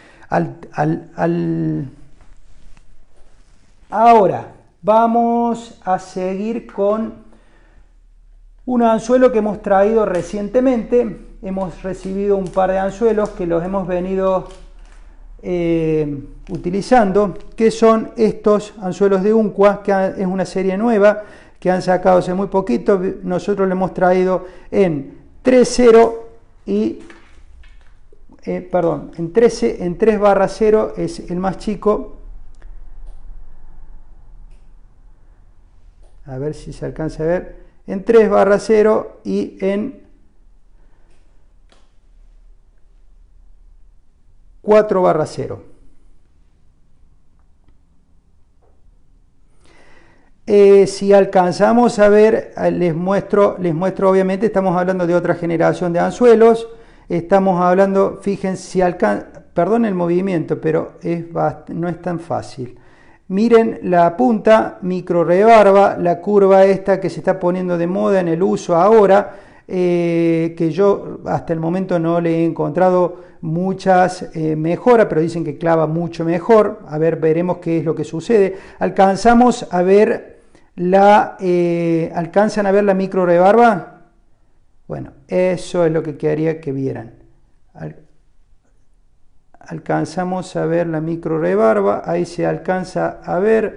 Ahora, vamos a seguir con un anzuelo que hemos traído recientemente. Hemos recibido un par de anzuelos que los hemos venido utilizando, que son estos anzuelos de Uncua, que es una serie nueva que han sacado hace muy poquito. Nosotros lo hemos traído en 3.0 y en 3/0 es el más chico. A ver si se alcanza a ver, en 3/0 y en 4/0. Si alcanzamos a ver, les muestro obviamente, estamos hablando de otra generación de anzuelos, estamos hablando, fíjense, si perdón el movimiento, pero no es tan fácil. Miren la punta, micro rebarba, la curva esta que se está poniendo de moda en el uso ahora, que yo hasta el momento no le he encontrado muchas mejoras, pero dicen que clava mucho mejor. A ver, veremos qué es lo que sucede. Alcanzamos a ver ¿alcanzan a ver la micro rebarba? Bueno, eso es lo que quería que vieran. Alcanzamos a ver la micro rebarba, ahí se alcanza a ver,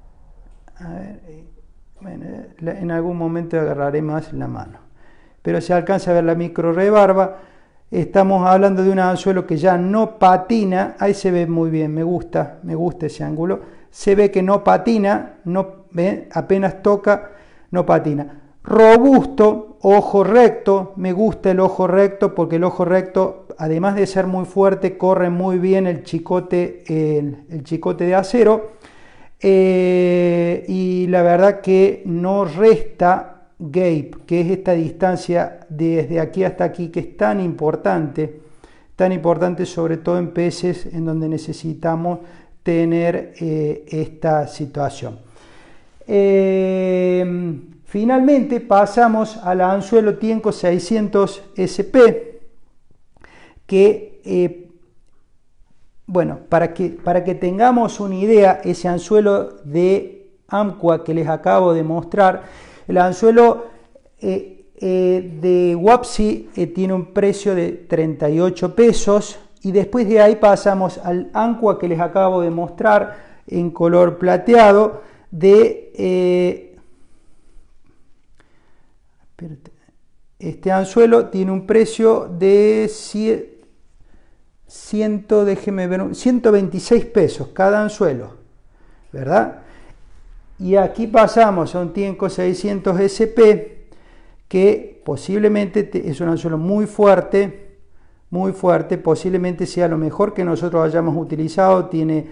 bueno, en algún momento agarraré más la mano, pero se alcanza a ver la micro rebarba. Estamos hablando de un anzuelo que ya no patina, ahí se ve muy bien, me gusta ese ángulo, se ve que no patina, apenas toca, no patina. Robusto, ojo recto, me gusta el ojo recto porque el ojo recto, además de ser muy fuerte, corre muy bien el chicote de acero, y la verdad que no resta gape, que es esta distancia desde aquí hasta aquí, que es tan importante sobre todo en peces en donde necesitamos tener esta situación. Finalmente pasamos al anzuelo Tienco 600 SP, que bueno, para que tengamos una idea, ese anzuelo de Amcua que les acabo de mostrar, el anzuelo de Wapsi tiene un precio de 38 pesos y después de ahí pasamos al Ancua que les acabo de mostrar en color plateado este anzuelo tiene un precio de déjeme ver, 126 pesos cada anzuelo, ¿verdad? Y aquí pasamos a un Tienco 600 SP, que posiblemente es un anzuelo muy fuerte, posiblemente sea lo mejor que nosotros hayamos utilizado.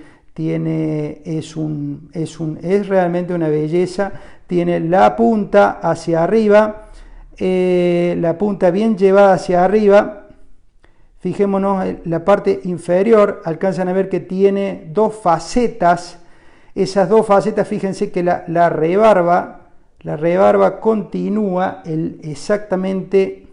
Es realmente una belleza. Tiene la punta hacia arriba, la punta bien llevada hacia arriba. Fijémonos en la parte inferior, alcanzan a ver que tiene dos facetas. Esas dos facetas, fíjense que la rebarba continúa exactamente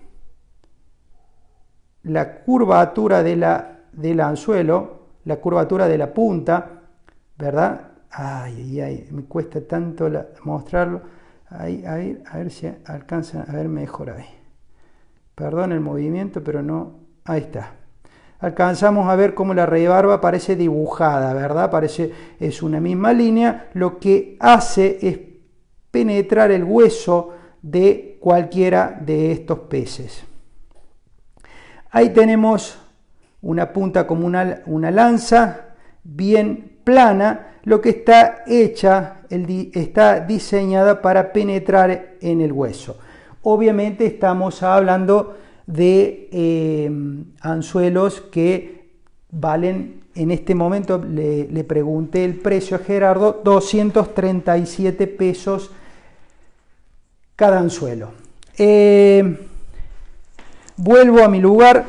la curvatura del anzuelo, la curvatura de la punta, ¿verdad? Ay, me cuesta tanto mostrarlo. Ahí, a ver si alcanzan a ver mejor ahí. Perdón el movimiento, pero no. Ahí está. Alcanzamos a ver cómo la rebarba parece dibujada, ¿verdad? Es una misma línea. Lo que hace es penetrar el hueso de cualquiera de estos peces. Ahí tenemos una punta como una lanza, bien plana, lo que está está diseñada para penetrar en el hueso. Obviamente estamos hablando de anzuelos que valen, en este momento le pregunté el precio a Gerardo, 237 pesos cada anzuelo. Vuelvo a mi lugar.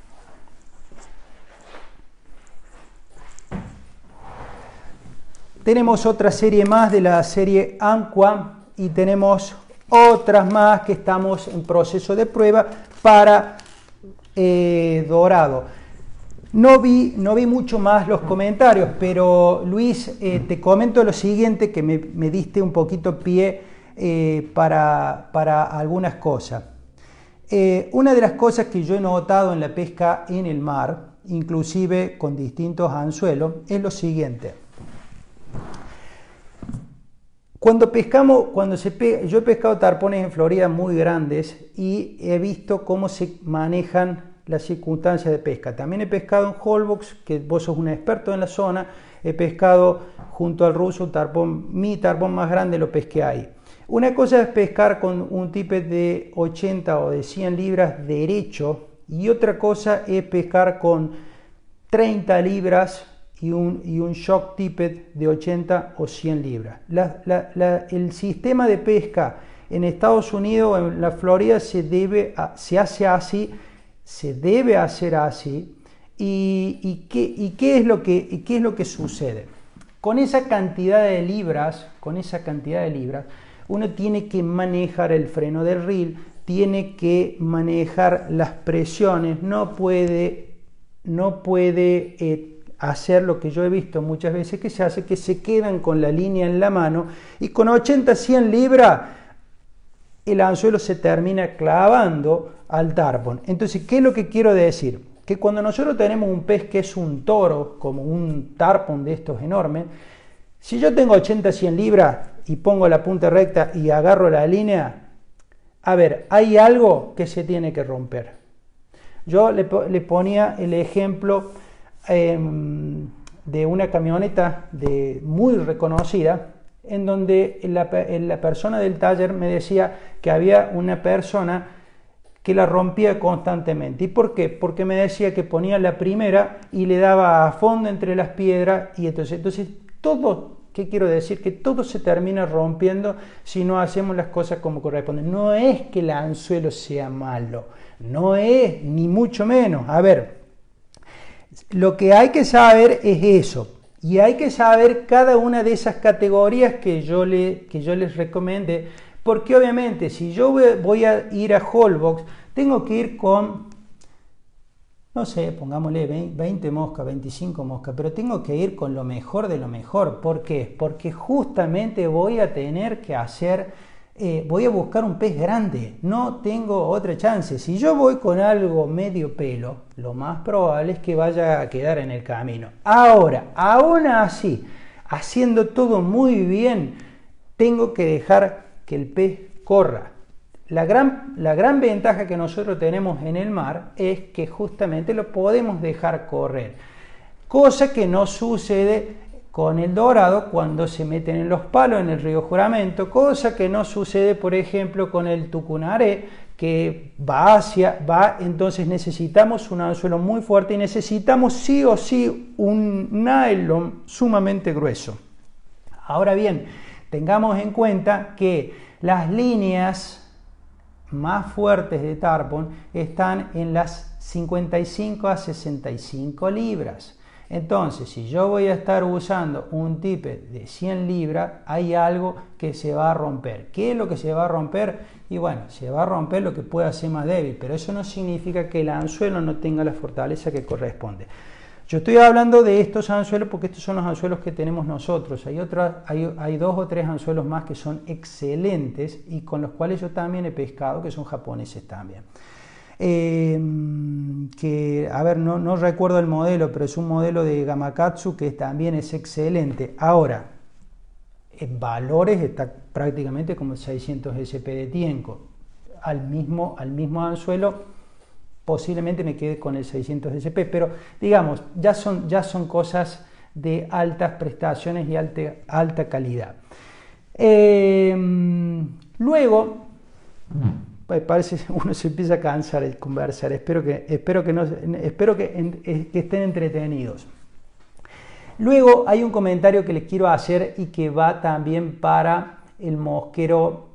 Tenemos otra serie más de la serie Anqua y tenemos otras más que estamos en proceso de prueba para dorado. No vi mucho más los comentarios, pero Luis, te comento lo siguiente, que me diste un poquito pie para algunas cosas. Una de las cosas que yo he notado en la pesca en el mar, inclusive con distintos anzuelos, es lo siguiente. Yo he pescado tarpones en Florida muy grandes y he visto cómo se manejan las circunstancias de pesca. También he pescado en Holbox, que vos sos un experto en la zona. He pescado junto al ruso, mi tarpón más grande lo pesqué ahí. Una cosa es pescar con un tippet de 80 o de 100 libras derecho, y otra cosa es pescar con 30 libras y un shock tippet de 80 o 100 libras. El sistema de pesca en Estados Unidos, en la Florida, se debe hacer así. ¿Y qué es lo que sucede? Con esa cantidad de libras, uno tiene que manejar el freno del reel, tiene que manejar las presiones, no puede hacer lo que yo he visto muchas veces que se hace, que se quedan con la línea en la mano y con 80-100 libras el anzuelo se termina clavando al tarpón. Entonces, ¿qué es lo que quiero decir? Que cuando nosotros tenemos un pez que es un toro, como un tarpón de estos enormes, si yo tengo 80-100 libras y pongo la punta recta y agarro la línea, a ver, hay algo que se tiene que romper. Yo le ponía el ejemplo de una camioneta muy reconocida, en donde la persona del taller me decía que había una persona que la rompía constantemente. ¿Y por qué? Porque me decía que ponía la primera y le daba a fondo entre las piedras, y entonces todo, ¿qué quiero decir? Que todo se termina rompiendo si no hacemos las cosas como corresponde. No es que el anzuelo sea malo, no es, ni mucho menos. A ver, lo que hay que saber es eso, y hay que saber cada una de esas categorías que yo les recomendé, porque obviamente si yo voy a ir a Holbox, tengo que ir con, no sé, pongámosle 20 moscas, 25 moscas, pero tengo que ir con lo mejor de lo mejor. ¿Por qué? Porque justamente voy a tener que voy a buscar un pez grande, no tengo otra chance. Si yo voy con algo medio pelo, lo más probable es que vaya a quedar en el camino. Ahora, aún así, haciendo todo muy bien, tengo que dejar que el pez corra. la gran ventaja que nosotros tenemos en el mar es que justamente lo podemos dejar correr, cosa que no sucede con el dorado cuando se meten en los palos en el río Juramento, cosa que no sucede, por ejemplo, con el tucunaré, que entonces necesitamos un anzuelo muy fuerte y necesitamos sí o sí un nylon sumamente grueso. Ahora bien, tengamos en cuenta que las líneas más fuertes de tarpon están en las 55 a 65 libras. Entonces, si yo voy a estar usando un tippet de 100 libras, hay algo que se va a romper. ¿Qué es lo que se va a romper? Y bueno, se va a romper lo que pueda ser más débil, pero eso no significa que el anzuelo no tenga la fortaleza que corresponde. Yo estoy hablando de estos anzuelos porque estos son los anzuelos que tenemos nosotros. Hay 2 o 3 anzuelos más que son excelentes y con los cuales yo también he pescado, que son japoneses también. No recuerdo el modelo, pero es un modelo de Gamakatsu que también es excelente. Ahora, en valores está prácticamente como el 600 SP de Tienco. Al mismo anzuelo posiblemente me quede con el 600 SP, pero digamos, ya son cosas de altas prestaciones y alta calidad. Luego, parece que uno se empieza a cansar de conversar. Espero que estén entretenidos. Luego hay un comentario que les quiero hacer y que va también para el mosquero,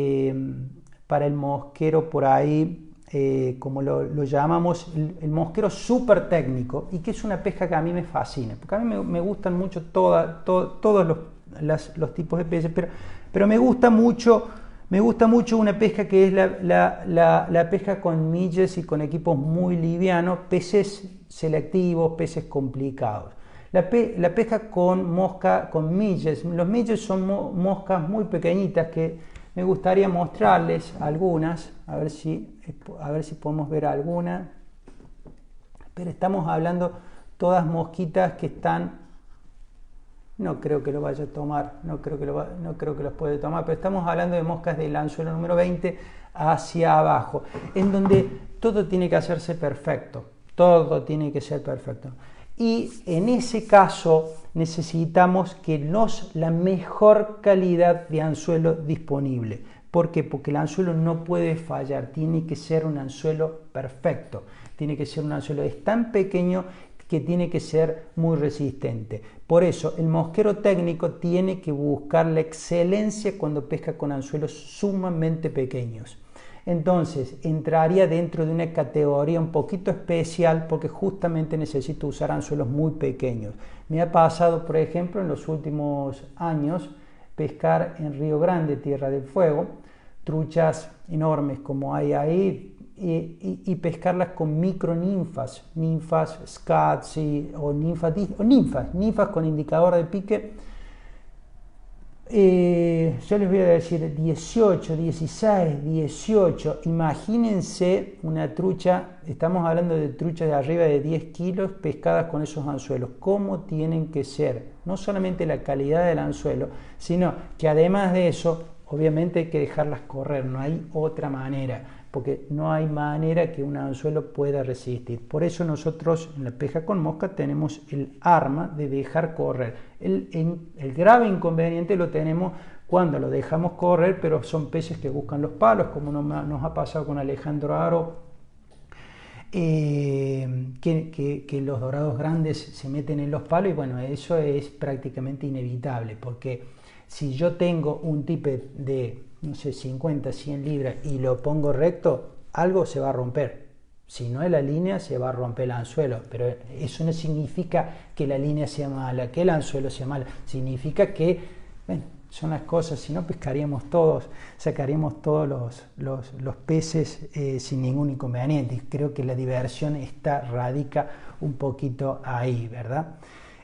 por ahí, como lo llamamos, el mosquero súper técnico, y que es una pesca que a mí me fascina, porque a mí me gustan mucho todos los tipos de peces, pero me gusta mucho una pesca que es la pesca con milles y con equipos muy livianos, peces selectivos, peces complicados. La pesca con milles, los milles son moscas muy pequeñitas que me gustaría mostrarles algunas, a ver si podemos ver alguna, pero estamos hablando todas mosquitas que están. No creo que lo vaya a tomar, no creo que los puede tomar, pero estamos hablando de moscas del anzuelo número 20 hacia abajo, en donde todo tiene que hacerse perfecto, todo tiene que ser perfecto. Y en ese caso necesitamos la mejor calidad de anzuelo disponible. ¿Por qué? Porque el anzuelo no puede fallar, tiene que ser un anzuelo perfecto, tiene que ser un anzuelo tan pequeño que tiene que ser muy resistente. Por eso el mosquero técnico tiene que buscar la excelencia cuando pesca con anzuelos sumamente pequeños. Entonces entraría dentro de una categoría un poquito especial porque justamente necesito usar anzuelos muy pequeños. Me ha pasado, por ejemplo, en los últimos años pescar en Río Grande, Tierra del Fuego, truchas enormes como hay ahí, y pescarlas con microninfas, ninfas scats o ninfas con indicador de pique. Yo les voy a decir 18, 16, 18. Imagínense una trucha, estamos hablando de truchas de arriba de 10 kilos pescadas con esos anzuelos. ¿Cómo tienen que ser? No solamente la calidad del anzuelo, sino que además de eso, obviamente hay que dejarlas correr, no hay otra manera, porque no hay manera que un anzuelo pueda resistir. Por eso nosotros en la pesca con mosca tenemos el arma de dejar correr. El grave inconveniente lo tenemos cuando lo dejamos correr, pero son peces que buscan los palos, como nos ha pasado con Alejandro Aro, que los dorados grandes se meten en los palos, y bueno, eso es prácticamente inevitable, porque si yo tengo un tippet de, no sé, 50, 100 libras y lo pongo recto, algo se va a romper. Si no es la línea, se va a romper el anzuelo, pero eso no significa que la línea sea mala, que el anzuelo sea malo, significa que, bueno, son las cosas, si no pescaríamos todos, sacaríamos todos los peces sin ningún inconveniente. Creo que la diversión radica un poquito ahí, ¿verdad?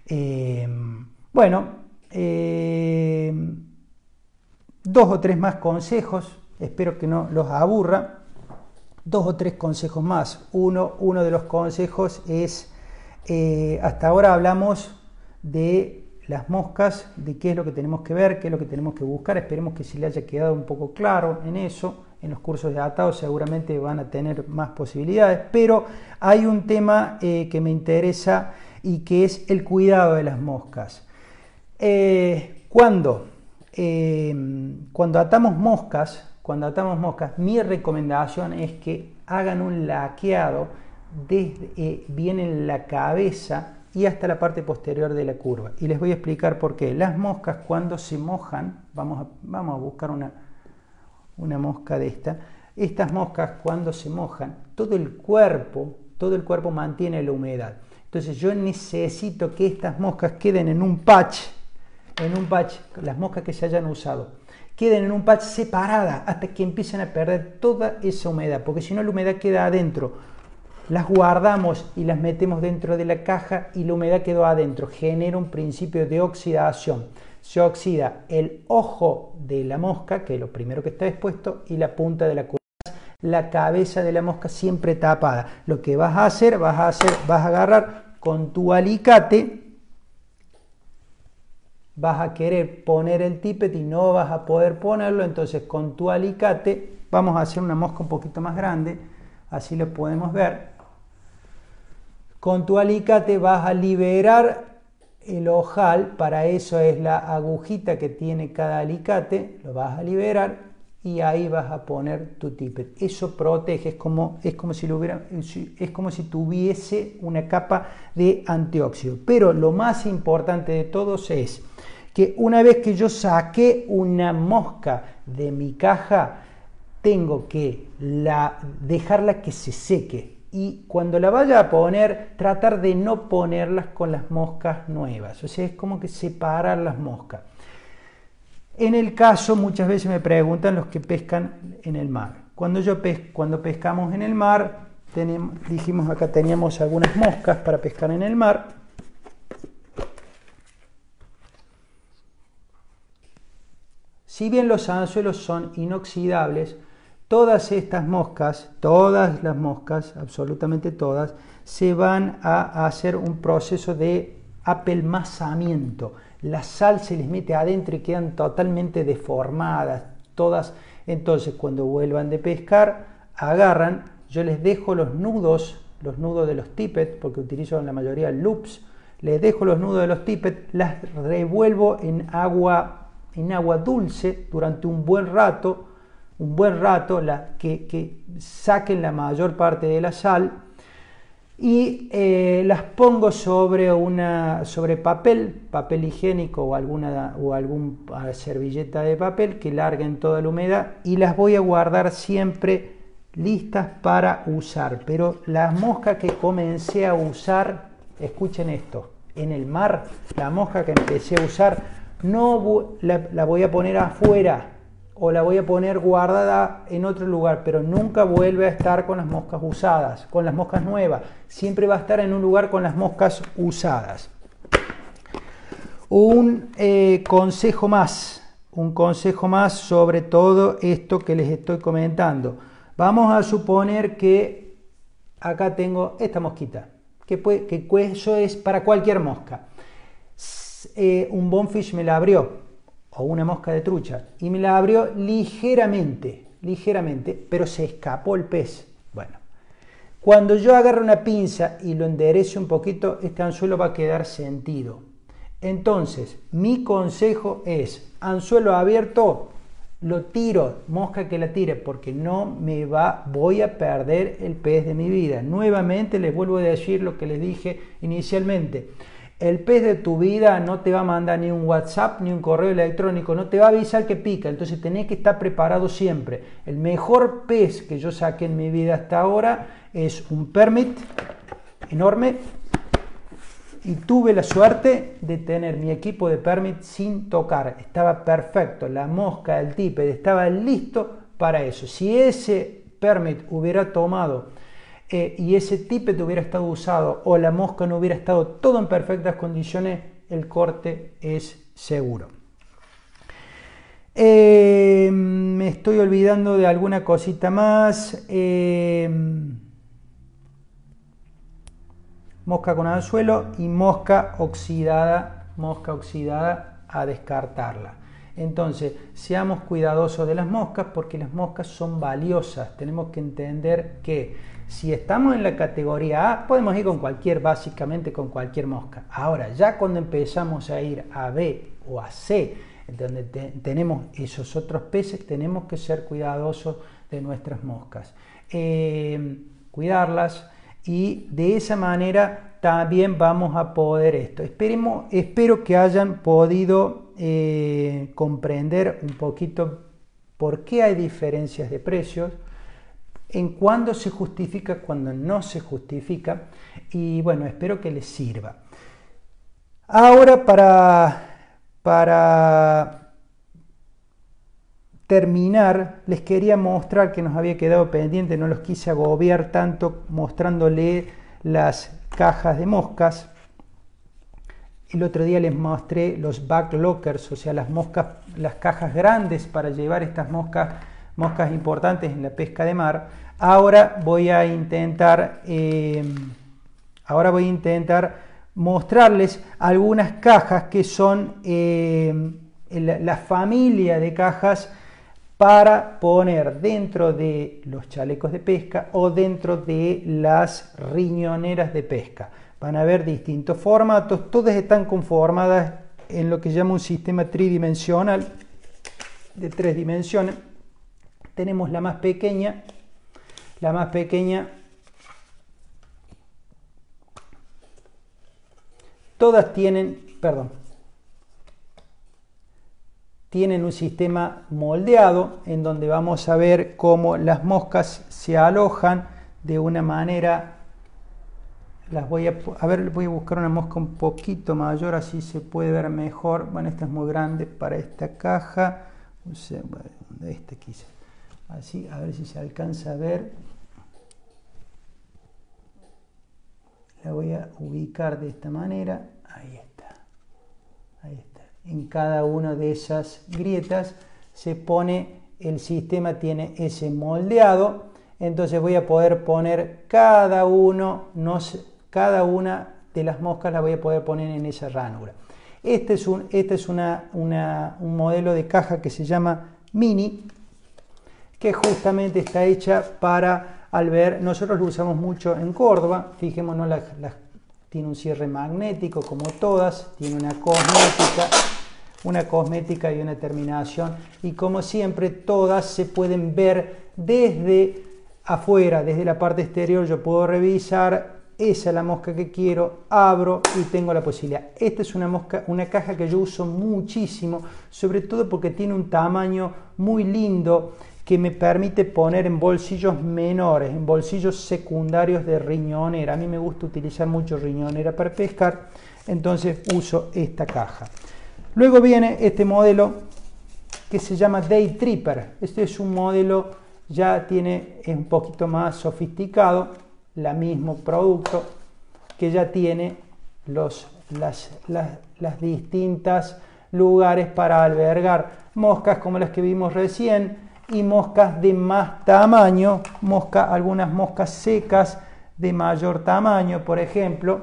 Dos o tres más consejos, espero que no los aburra. 2 o 3 consejos más. Uno de los consejos es, hasta ahora hablamos de las moscas, de qué es lo que tenemos que ver, qué es lo que tenemos que buscar. Esperemos que se le haya quedado un poco claro en eso. en los cursos de atado seguramente van a tener más posibilidades, pero hay un tema que me interesa y que es el cuidado de las moscas. Cuando atamos moscas, mi recomendación es que hagan un laqueado desde bien en la cabeza y hasta la parte posterior de la curva. Y les voy a explicar por qué. Las moscas cuando se mojan, vamos a buscar una mosca de estas moscas cuando se mojan, todo el cuerpo mantiene la humedad. Entonces yo necesito que estas moscas queden en un patch, las moscas que se hayan usado, queden en un patch separada hasta que empiecen a perder toda esa humedad, porque si no la humedad queda adentro. Las guardamos y las metemos dentro de la caja y la humedad quedó adentro, genera un principio de oxidación. Se oxida el ojo de la mosca, que es lo primero que está expuesto, y la punta de la curva. La cabeza de la mosca siempre tapada. Lo que vas a hacer, vas a agarrar con tu alicate, vas a querer poner el tippet y no vas a poder ponerlo, entonces con tu alicate, vamos a hacer una mosca un poquito más grande, así lo podemos ver. Con tu alicate vas a liberar el ojal, para eso es la agujita que tiene cada alicate, lo vas a liberar y ahí vas a poner tu tippet. Eso protege, es como si tuviese una capa de antióxido. Pero lo más importante de todos es que una vez que yo saqué una mosca de mi caja, tengo que dejarla que se seque. Y cuando la vaya a poner, tratar de no ponerlas con las moscas nuevas. O sea, es como que separar las moscas. En el caso, muchas veces me preguntan los que pescan en el mar. Cuando pescamos en el mar, dijimos acá teníamos algunas moscas para pescar en el mar. Si bien los anzuelos son inoxidables, todas estas moscas, todas las moscas, absolutamente todas, se van a hacer un proceso de apelmazamiento. La sal se les mete adentro y quedan totalmente deformadas, todas. Entonces, cuando vuelvan de pescar, agarran, yo les dejo los nudos de los tippets, porque utilizo en la mayoría loops, les dejo los nudos de los tippets, las revuelvo en agua dulce durante un buen rato, que saquen la mayor parte de la sal y las pongo sobre papel higiénico o algún servilleta de papel que larguen toda la humedad y las voy a guardar siempre listas para usar. Pero las moscas que comencé a usar, escuchen esto, en el mar, la mosca que empecé a usar no la voy a poner afuera o la voy a poner guardada en otro lugar, pero nunca vuelve a estar con las moscas usadas, con las moscas nuevas. Siempre va a estar en un lugar con las moscas usadas. Un consejo más sobre todo esto que les estoy comentando. Vamos a suponer que acá tengo esta mosquita, que eso es para cualquier mosca. Un bonefish me la abrió, o una mosca de trucha, y me la abrió ligeramente, pero se escapó el pez. Bueno, cuando yo agarro una pinza y lo enderece un poquito, este anzuelo va a quedar sentido. Entonces, mi consejo es, anzuelo abierto, lo tiro, mosca que la tire, porque voy a perder el pez de mi vida. Nuevamente les vuelvo a decir lo que les dije inicialmente. El pez de tu vida no te va a mandar ni un WhatsApp ni un correo electrónico, no te va a avisar que pica, entonces tenés que estar preparado siempre. El mejor pez que yo saqué en mi vida hasta ahora es un permit enorme y tuve la suerte de tener mi equipo de permit sin tocar, estaba perfecto, la mosca, el tippet estaba listo para eso. Si ese permit hubiera tomado y ese tippet hubiera estado usado o la mosca no hubiera estado todo en perfectas condiciones, el corte es seguro. Me estoy olvidando de alguna cosita más. Mosca con anzuelo y mosca oxidada a descartarla. Entonces, seamos cuidadosos de las moscas porque las moscas son valiosas. Tenemos que entender que si estamos en la categoría A, podemos ir con cualquier, básicamente con cualquier mosca. Ahora, ya cuando empezamos a ir a B o a C, donde tenemos esos otros peces, tenemos que ser cuidadosos de nuestras moscas. Cuidarlas y de esa manera también vamos a poder esto. Espero que hayan podido comprender un poquito por qué hay diferencias de precios, en cuándo se justifica, cuándo no se justifica, y bueno, espero que les sirva. Ahora para terminar, les quería mostrar que nos había quedado pendiente, no los quise agobiar tanto mostrándole las cajas de moscas. El otro día les mostré los backlockers, o sea, las cajas grandes para llevar estas moscas importantes en la pesca de mar. Ahora voy a intentar mostrarles algunas cajas que son la familia de cajas para poner dentro de los chalecos de pesca o dentro de las riñoneras de pesca. Van a ver distintos formatos, todas están conformadas en lo que llama un sistema tridimensional, de 3 dimensiones. Tenemos la más pequeña, todas tienen un sistema moldeado en donde vamos a ver cómo las moscas se alojan de una manera. Voy a buscar una mosca un poquito mayor, así se puede ver mejor. Bueno, esta es muy grande para esta caja. Esta quise. Así, a ver si se alcanza a ver. La voy a ubicar de esta manera. Ahí está. Ahí está. En cada una de esas grietas se pone, el sistema tiene ese moldeado. Entonces voy a poder poner cada una de las moscas, la voy a poder poner en esa ranura. Este es un modelo de caja que se llama Mini, que justamente está hecha para albergar. Nosotros lo usamos mucho en Córdoba. Fijémonos, tiene un cierre magnético como todas, tiene una cosmética y una terminación, y como siempre todas se pueden ver desde afuera, desde la parte exterior. Yo puedo revisar, esa es la mosca que quiero, abro y tengo la posibilidad. Esta es una caja que yo uso muchísimo, sobre todo porque tiene un tamaño muy lindo que me permite poner en bolsillos menores, en bolsillos secundarios de riñonera. A mí me gusta utilizar mucho riñonera para pescar, entonces uso esta caja. Luego viene este modelo que se llama Day Tripper. Este es un modelo, es un poquito más sofisticado, el mismo producto, que ya tiene las distintas lugares para albergar moscas como las que vimos recién, y moscas de más tamaño, algunas moscas secas de mayor tamaño, por ejemplo.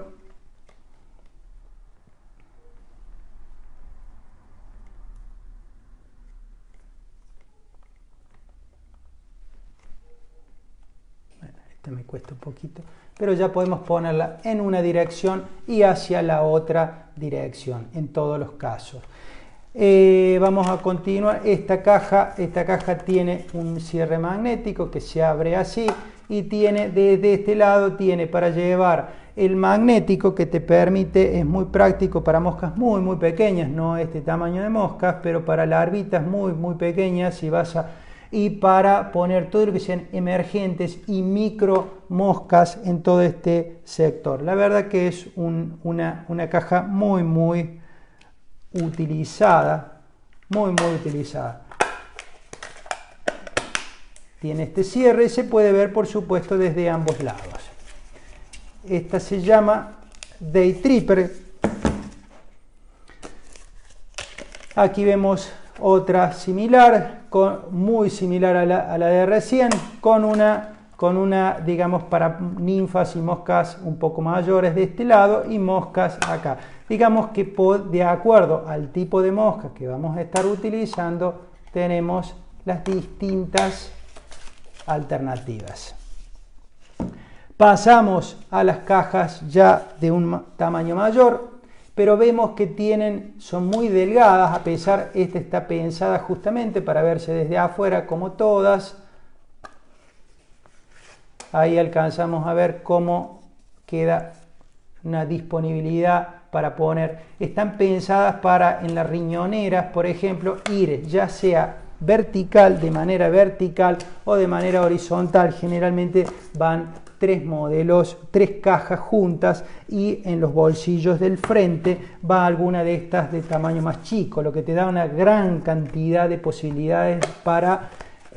Bueno, esta me cuesta un poquito, pero ya podemos ponerla en una dirección y hacia la otra dirección, en todos los casos. Vamos a continuar. Esta caja tiene un cierre magnético que se abre así, y tiene desde este lado, tiene para llevar el magnético que te permite, es muy práctico para moscas muy pequeñas, no este tamaño de moscas, pero para larvitas muy pequeñas, y para poner todo lo que sean emergentes y micro moscas en todo este sector. La verdad que es una caja muy utilizada, muy utilizada. Tiene este cierre y se puede ver, por supuesto, desde ambos lados. Esta se llama Day Tripper. Aquí vemos otra similar, muy similar a la de recién, con una con una, digamos, para ninfas y moscas un poco mayores de este lado y moscas acá. Digamos que de acuerdo al tipo de mosca que vamos a estar utilizando, tenemos las distintas alternativas. Pasamos a las cajas ya de un tamaño mayor, pero vemos que son muy delgadas, a pesar, esta está pensada justamente para verse desde afuera como todas. Ahí alcanzamos a ver cómo queda una disponibilidad para poner. Están pensadas para en las riñoneras, por ejemplo, ir ya sea vertical, de manera vertical o de manera horizontal. Generalmente van 3 modelos, 3 cajas juntas, y en los bolsillos del frente va alguna de estas de tamaño más chico, lo que te da una gran cantidad de posibilidades para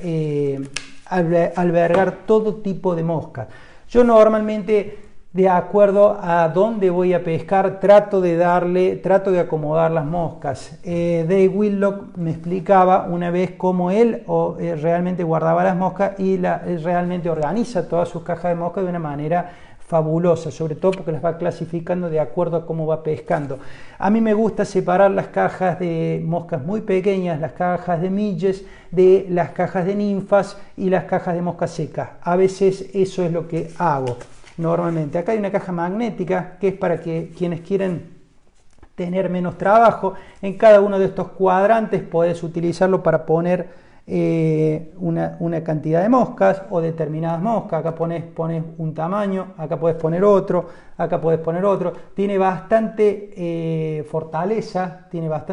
albergar todo tipo de moscas. Yo normalmente, de acuerdo a dónde voy a pescar, trato de acomodar las moscas. Dave Whitlock me explicaba una vez cómo él realmente guardaba las moscas y él realmente organiza todas sus cajas de moscas de una manera fabulosa, sobre todo porque las va clasificando de acuerdo a cómo va pescando. A mí me gusta separar las cajas de moscas muy pequeñas, las cajas de midges, de las cajas de ninfas y las cajas de moscas secas. A veces eso es lo que hago normalmente. Acá hay una caja magnética que es para que quienes quieren tener menos trabajo, en cada uno de estos cuadrantes puedes utilizarlo para poner una cantidad de moscas o determinadas moscas. Acá pones un tamaño, acá puedes poner otro, acá puedes poner otro. Tiene bastante fortaleza,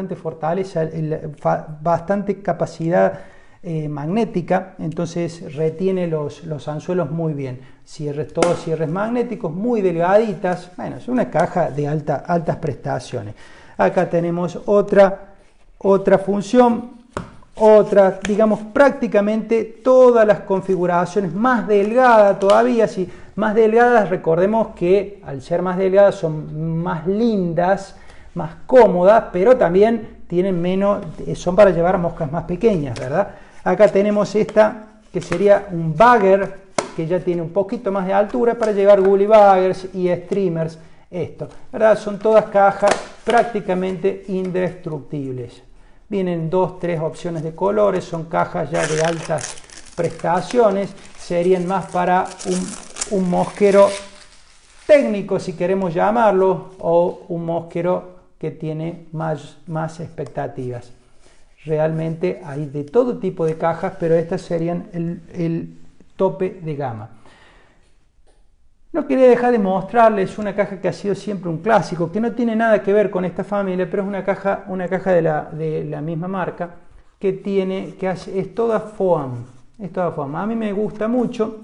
bastante capacidad magnética, entonces retiene los anzuelos muy bien. Todos cierres magnéticos, muy delgaditas. Bueno, es una caja de altas prestaciones. Acá tenemos otra función. Digamos, prácticamente todas las configuraciones, más delgadas todavía, sí, más delgadas. Recordemos que al ser más delgadas son más lindas, más cómodas, pero también son para llevar moscas más pequeñas, ¿verdad? Acá tenemos esta que sería un bagger, que ya tiene un poquito más de altura para llevar gully baggers y streamers. ¿Verdad? Son todas cajas prácticamente indestructibles. Vienen 2-3 opciones de colores, son cajas ya de altas prestaciones, serían más para un mosquero técnico, si queremos llamarlo, o un mosquero que tiene más expectativas. Realmente hay de todo tipo de cajas, pero estas serían el tope de gama. No quería dejar de mostrarles una caja que ha sido siempre un clásico, que no tiene nada que ver con esta familia, pero es una caja de la misma marca, es toda foam. A mí me gusta mucho,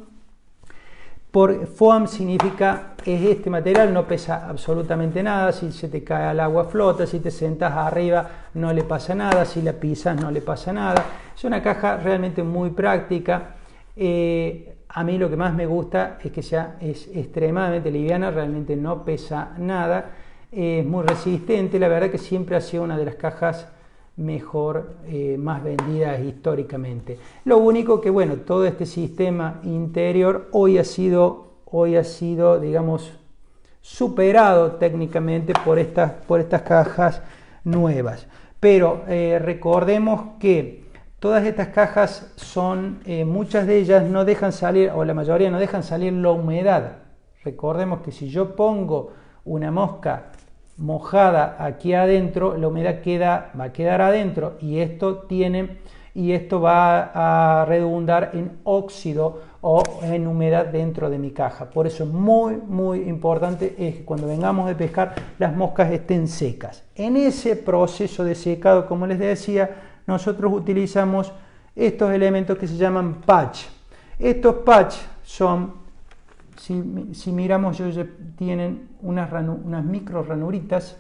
foam significa es este material, no pesa absolutamente nada. Si se te cae al agua flota, si te sentas arriba no le pasa nada, si la pisas no le pasa nada. Es una caja realmente muy práctica. A mí lo que más me gusta es que es extremadamente liviana, realmente no pesa nada, es muy resistente. La verdad que siempre ha sido una de las cajas más vendidas históricamente. Lo único que, bueno, todo este sistema interior hoy ha sido, digamos, superado técnicamente por estas cajas nuevas. Pero recordemos que todas estas cajas muchas de ellas no dejan salir, o la mayoría no dejan salir la humedad. Recordemos que si yo pongo una mosca mojada aquí adentro, la humedad va a quedar adentro, y esto va a redundar en óxido o en humedad dentro de mi caja. Por eso es muy importante es que cuando vengamos de pescar las moscas estén secas. En ese proceso de secado, como les decía, nosotros utilizamos estos elementos que se llaman patch. Estos patch son, si miramos, tienen unas micro ranuritas,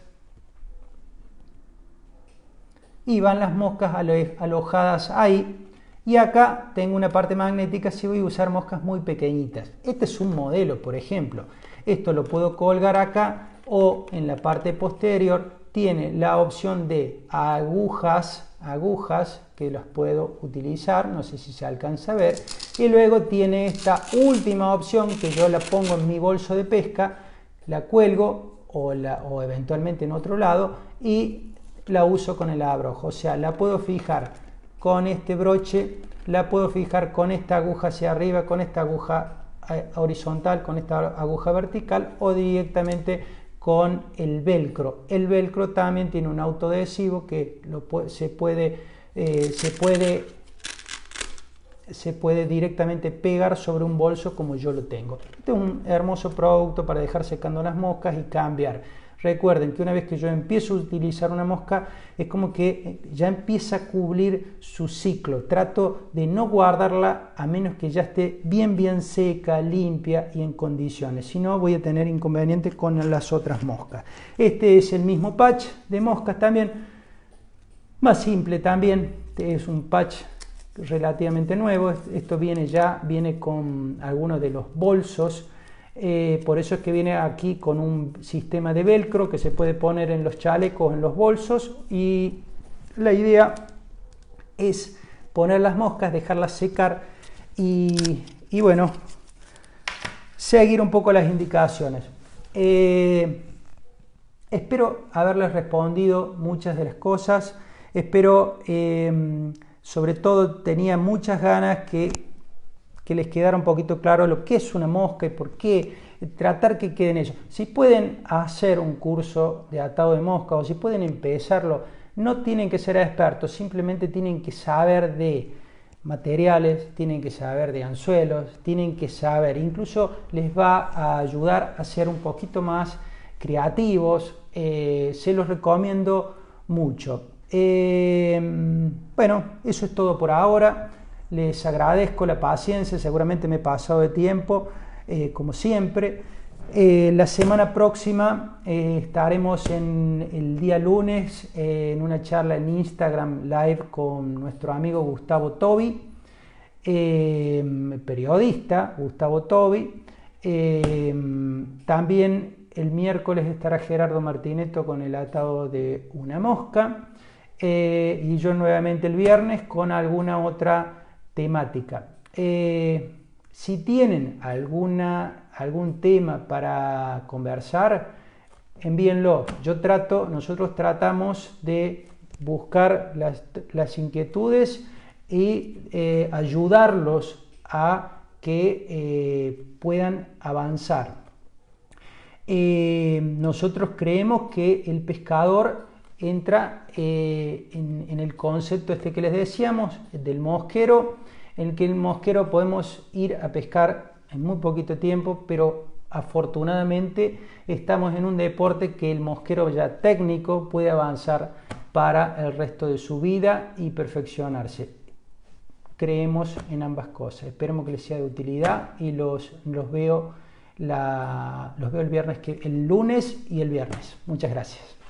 y van las moscas alojadas ahí. Y acá tengo una parte magnética si voy a usar moscas muy pequeñitas. Este es un modelo, por ejemplo. Esto lo puedo colgar acá o en la parte posterior tiene la opción de agujas que las puedo utilizar, no sé si se alcanza a ver, y luego tiene esta última opción que yo la pongo en mi bolso de pesca, la cuelgo o eventualmente en otro lado y la uso con el abrojo, o sea, la puedo fijar con este broche, la puedo fijar con esta aguja hacia arriba, con esta aguja horizontal, con esta aguja vertical o directamente con el velcro. El velcro también tiene un autoadhesivo que se puede directamente pegar sobre un bolso como yo lo tengo. Este es un hermoso producto para dejar secando las moscas y cambiar. Recuerden que una vez que yo empiezo a utilizar una mosca, es como que ya empieza a cubrir su ciclo. Trato de no guardarla a menos que ya esté bien seca, limpia y en condiciones. Si no, voy a tener inconvenientes con las otras moscas. Este es el mismo patch de moscas también, más simple también. Es un patch relativamente nuevo. Esto viene con algunos de los bolsos. Por eso es que viene aquí con un sistema de velcro que se puede poner en los chalecos, en los bolsos, y la idea es poner las moscas, dejarlas secar y bueno, seguir un poco las indicaciones. Espero haberles respondido muchas de las cosas. Espero, sobre todo, tenía muchas ganas que les quedara un poquito claro lo que es una mosca y por qué, tratar que queden ellos. Si pueden hacer un curso de atado de mosca o si pueden empezarlo, no tienen que ser expertos, simplemente tienen que saber de materiales, tienen que saber de anzuelos, tienen que saber, incluso les va a ayudar a ser un poquito más creativos. Se los recomiendo mucho. Bueno, eso es todo por ahora. Les agradezco la paciencia, seguramente me he pasado de tiempo, como siempre. La semana próxima estaremos el día lunes en una charla en Instagram Live con nuestro amigo Gustavo Tobi, periodista Gustavo Tobi. También el miércoles estará Gerardo Martinetto con el atado de una mosca, y yo nuevamente el viernes con alguna otra temática. Si tienen algún tema para conversar, envíenlo. Nosotros tratamos de buscar las inquietudes y ayudarlos a que puedan avanzar. Nosotros creemos que el pescador entra en el concepto este que les decíamos del mosquero, en el que el mosquero podemos ir a pescar en muy poquito tiempo, pero afortunadamente estamos en un deporte que el mosquero ya técnico puede avanzar para el resto de su vida y perfeccionarse. Creemos en ambas cosas. Esperemos que les sea de utilidad y los veo el lunes y el viernes. Muchas gracias.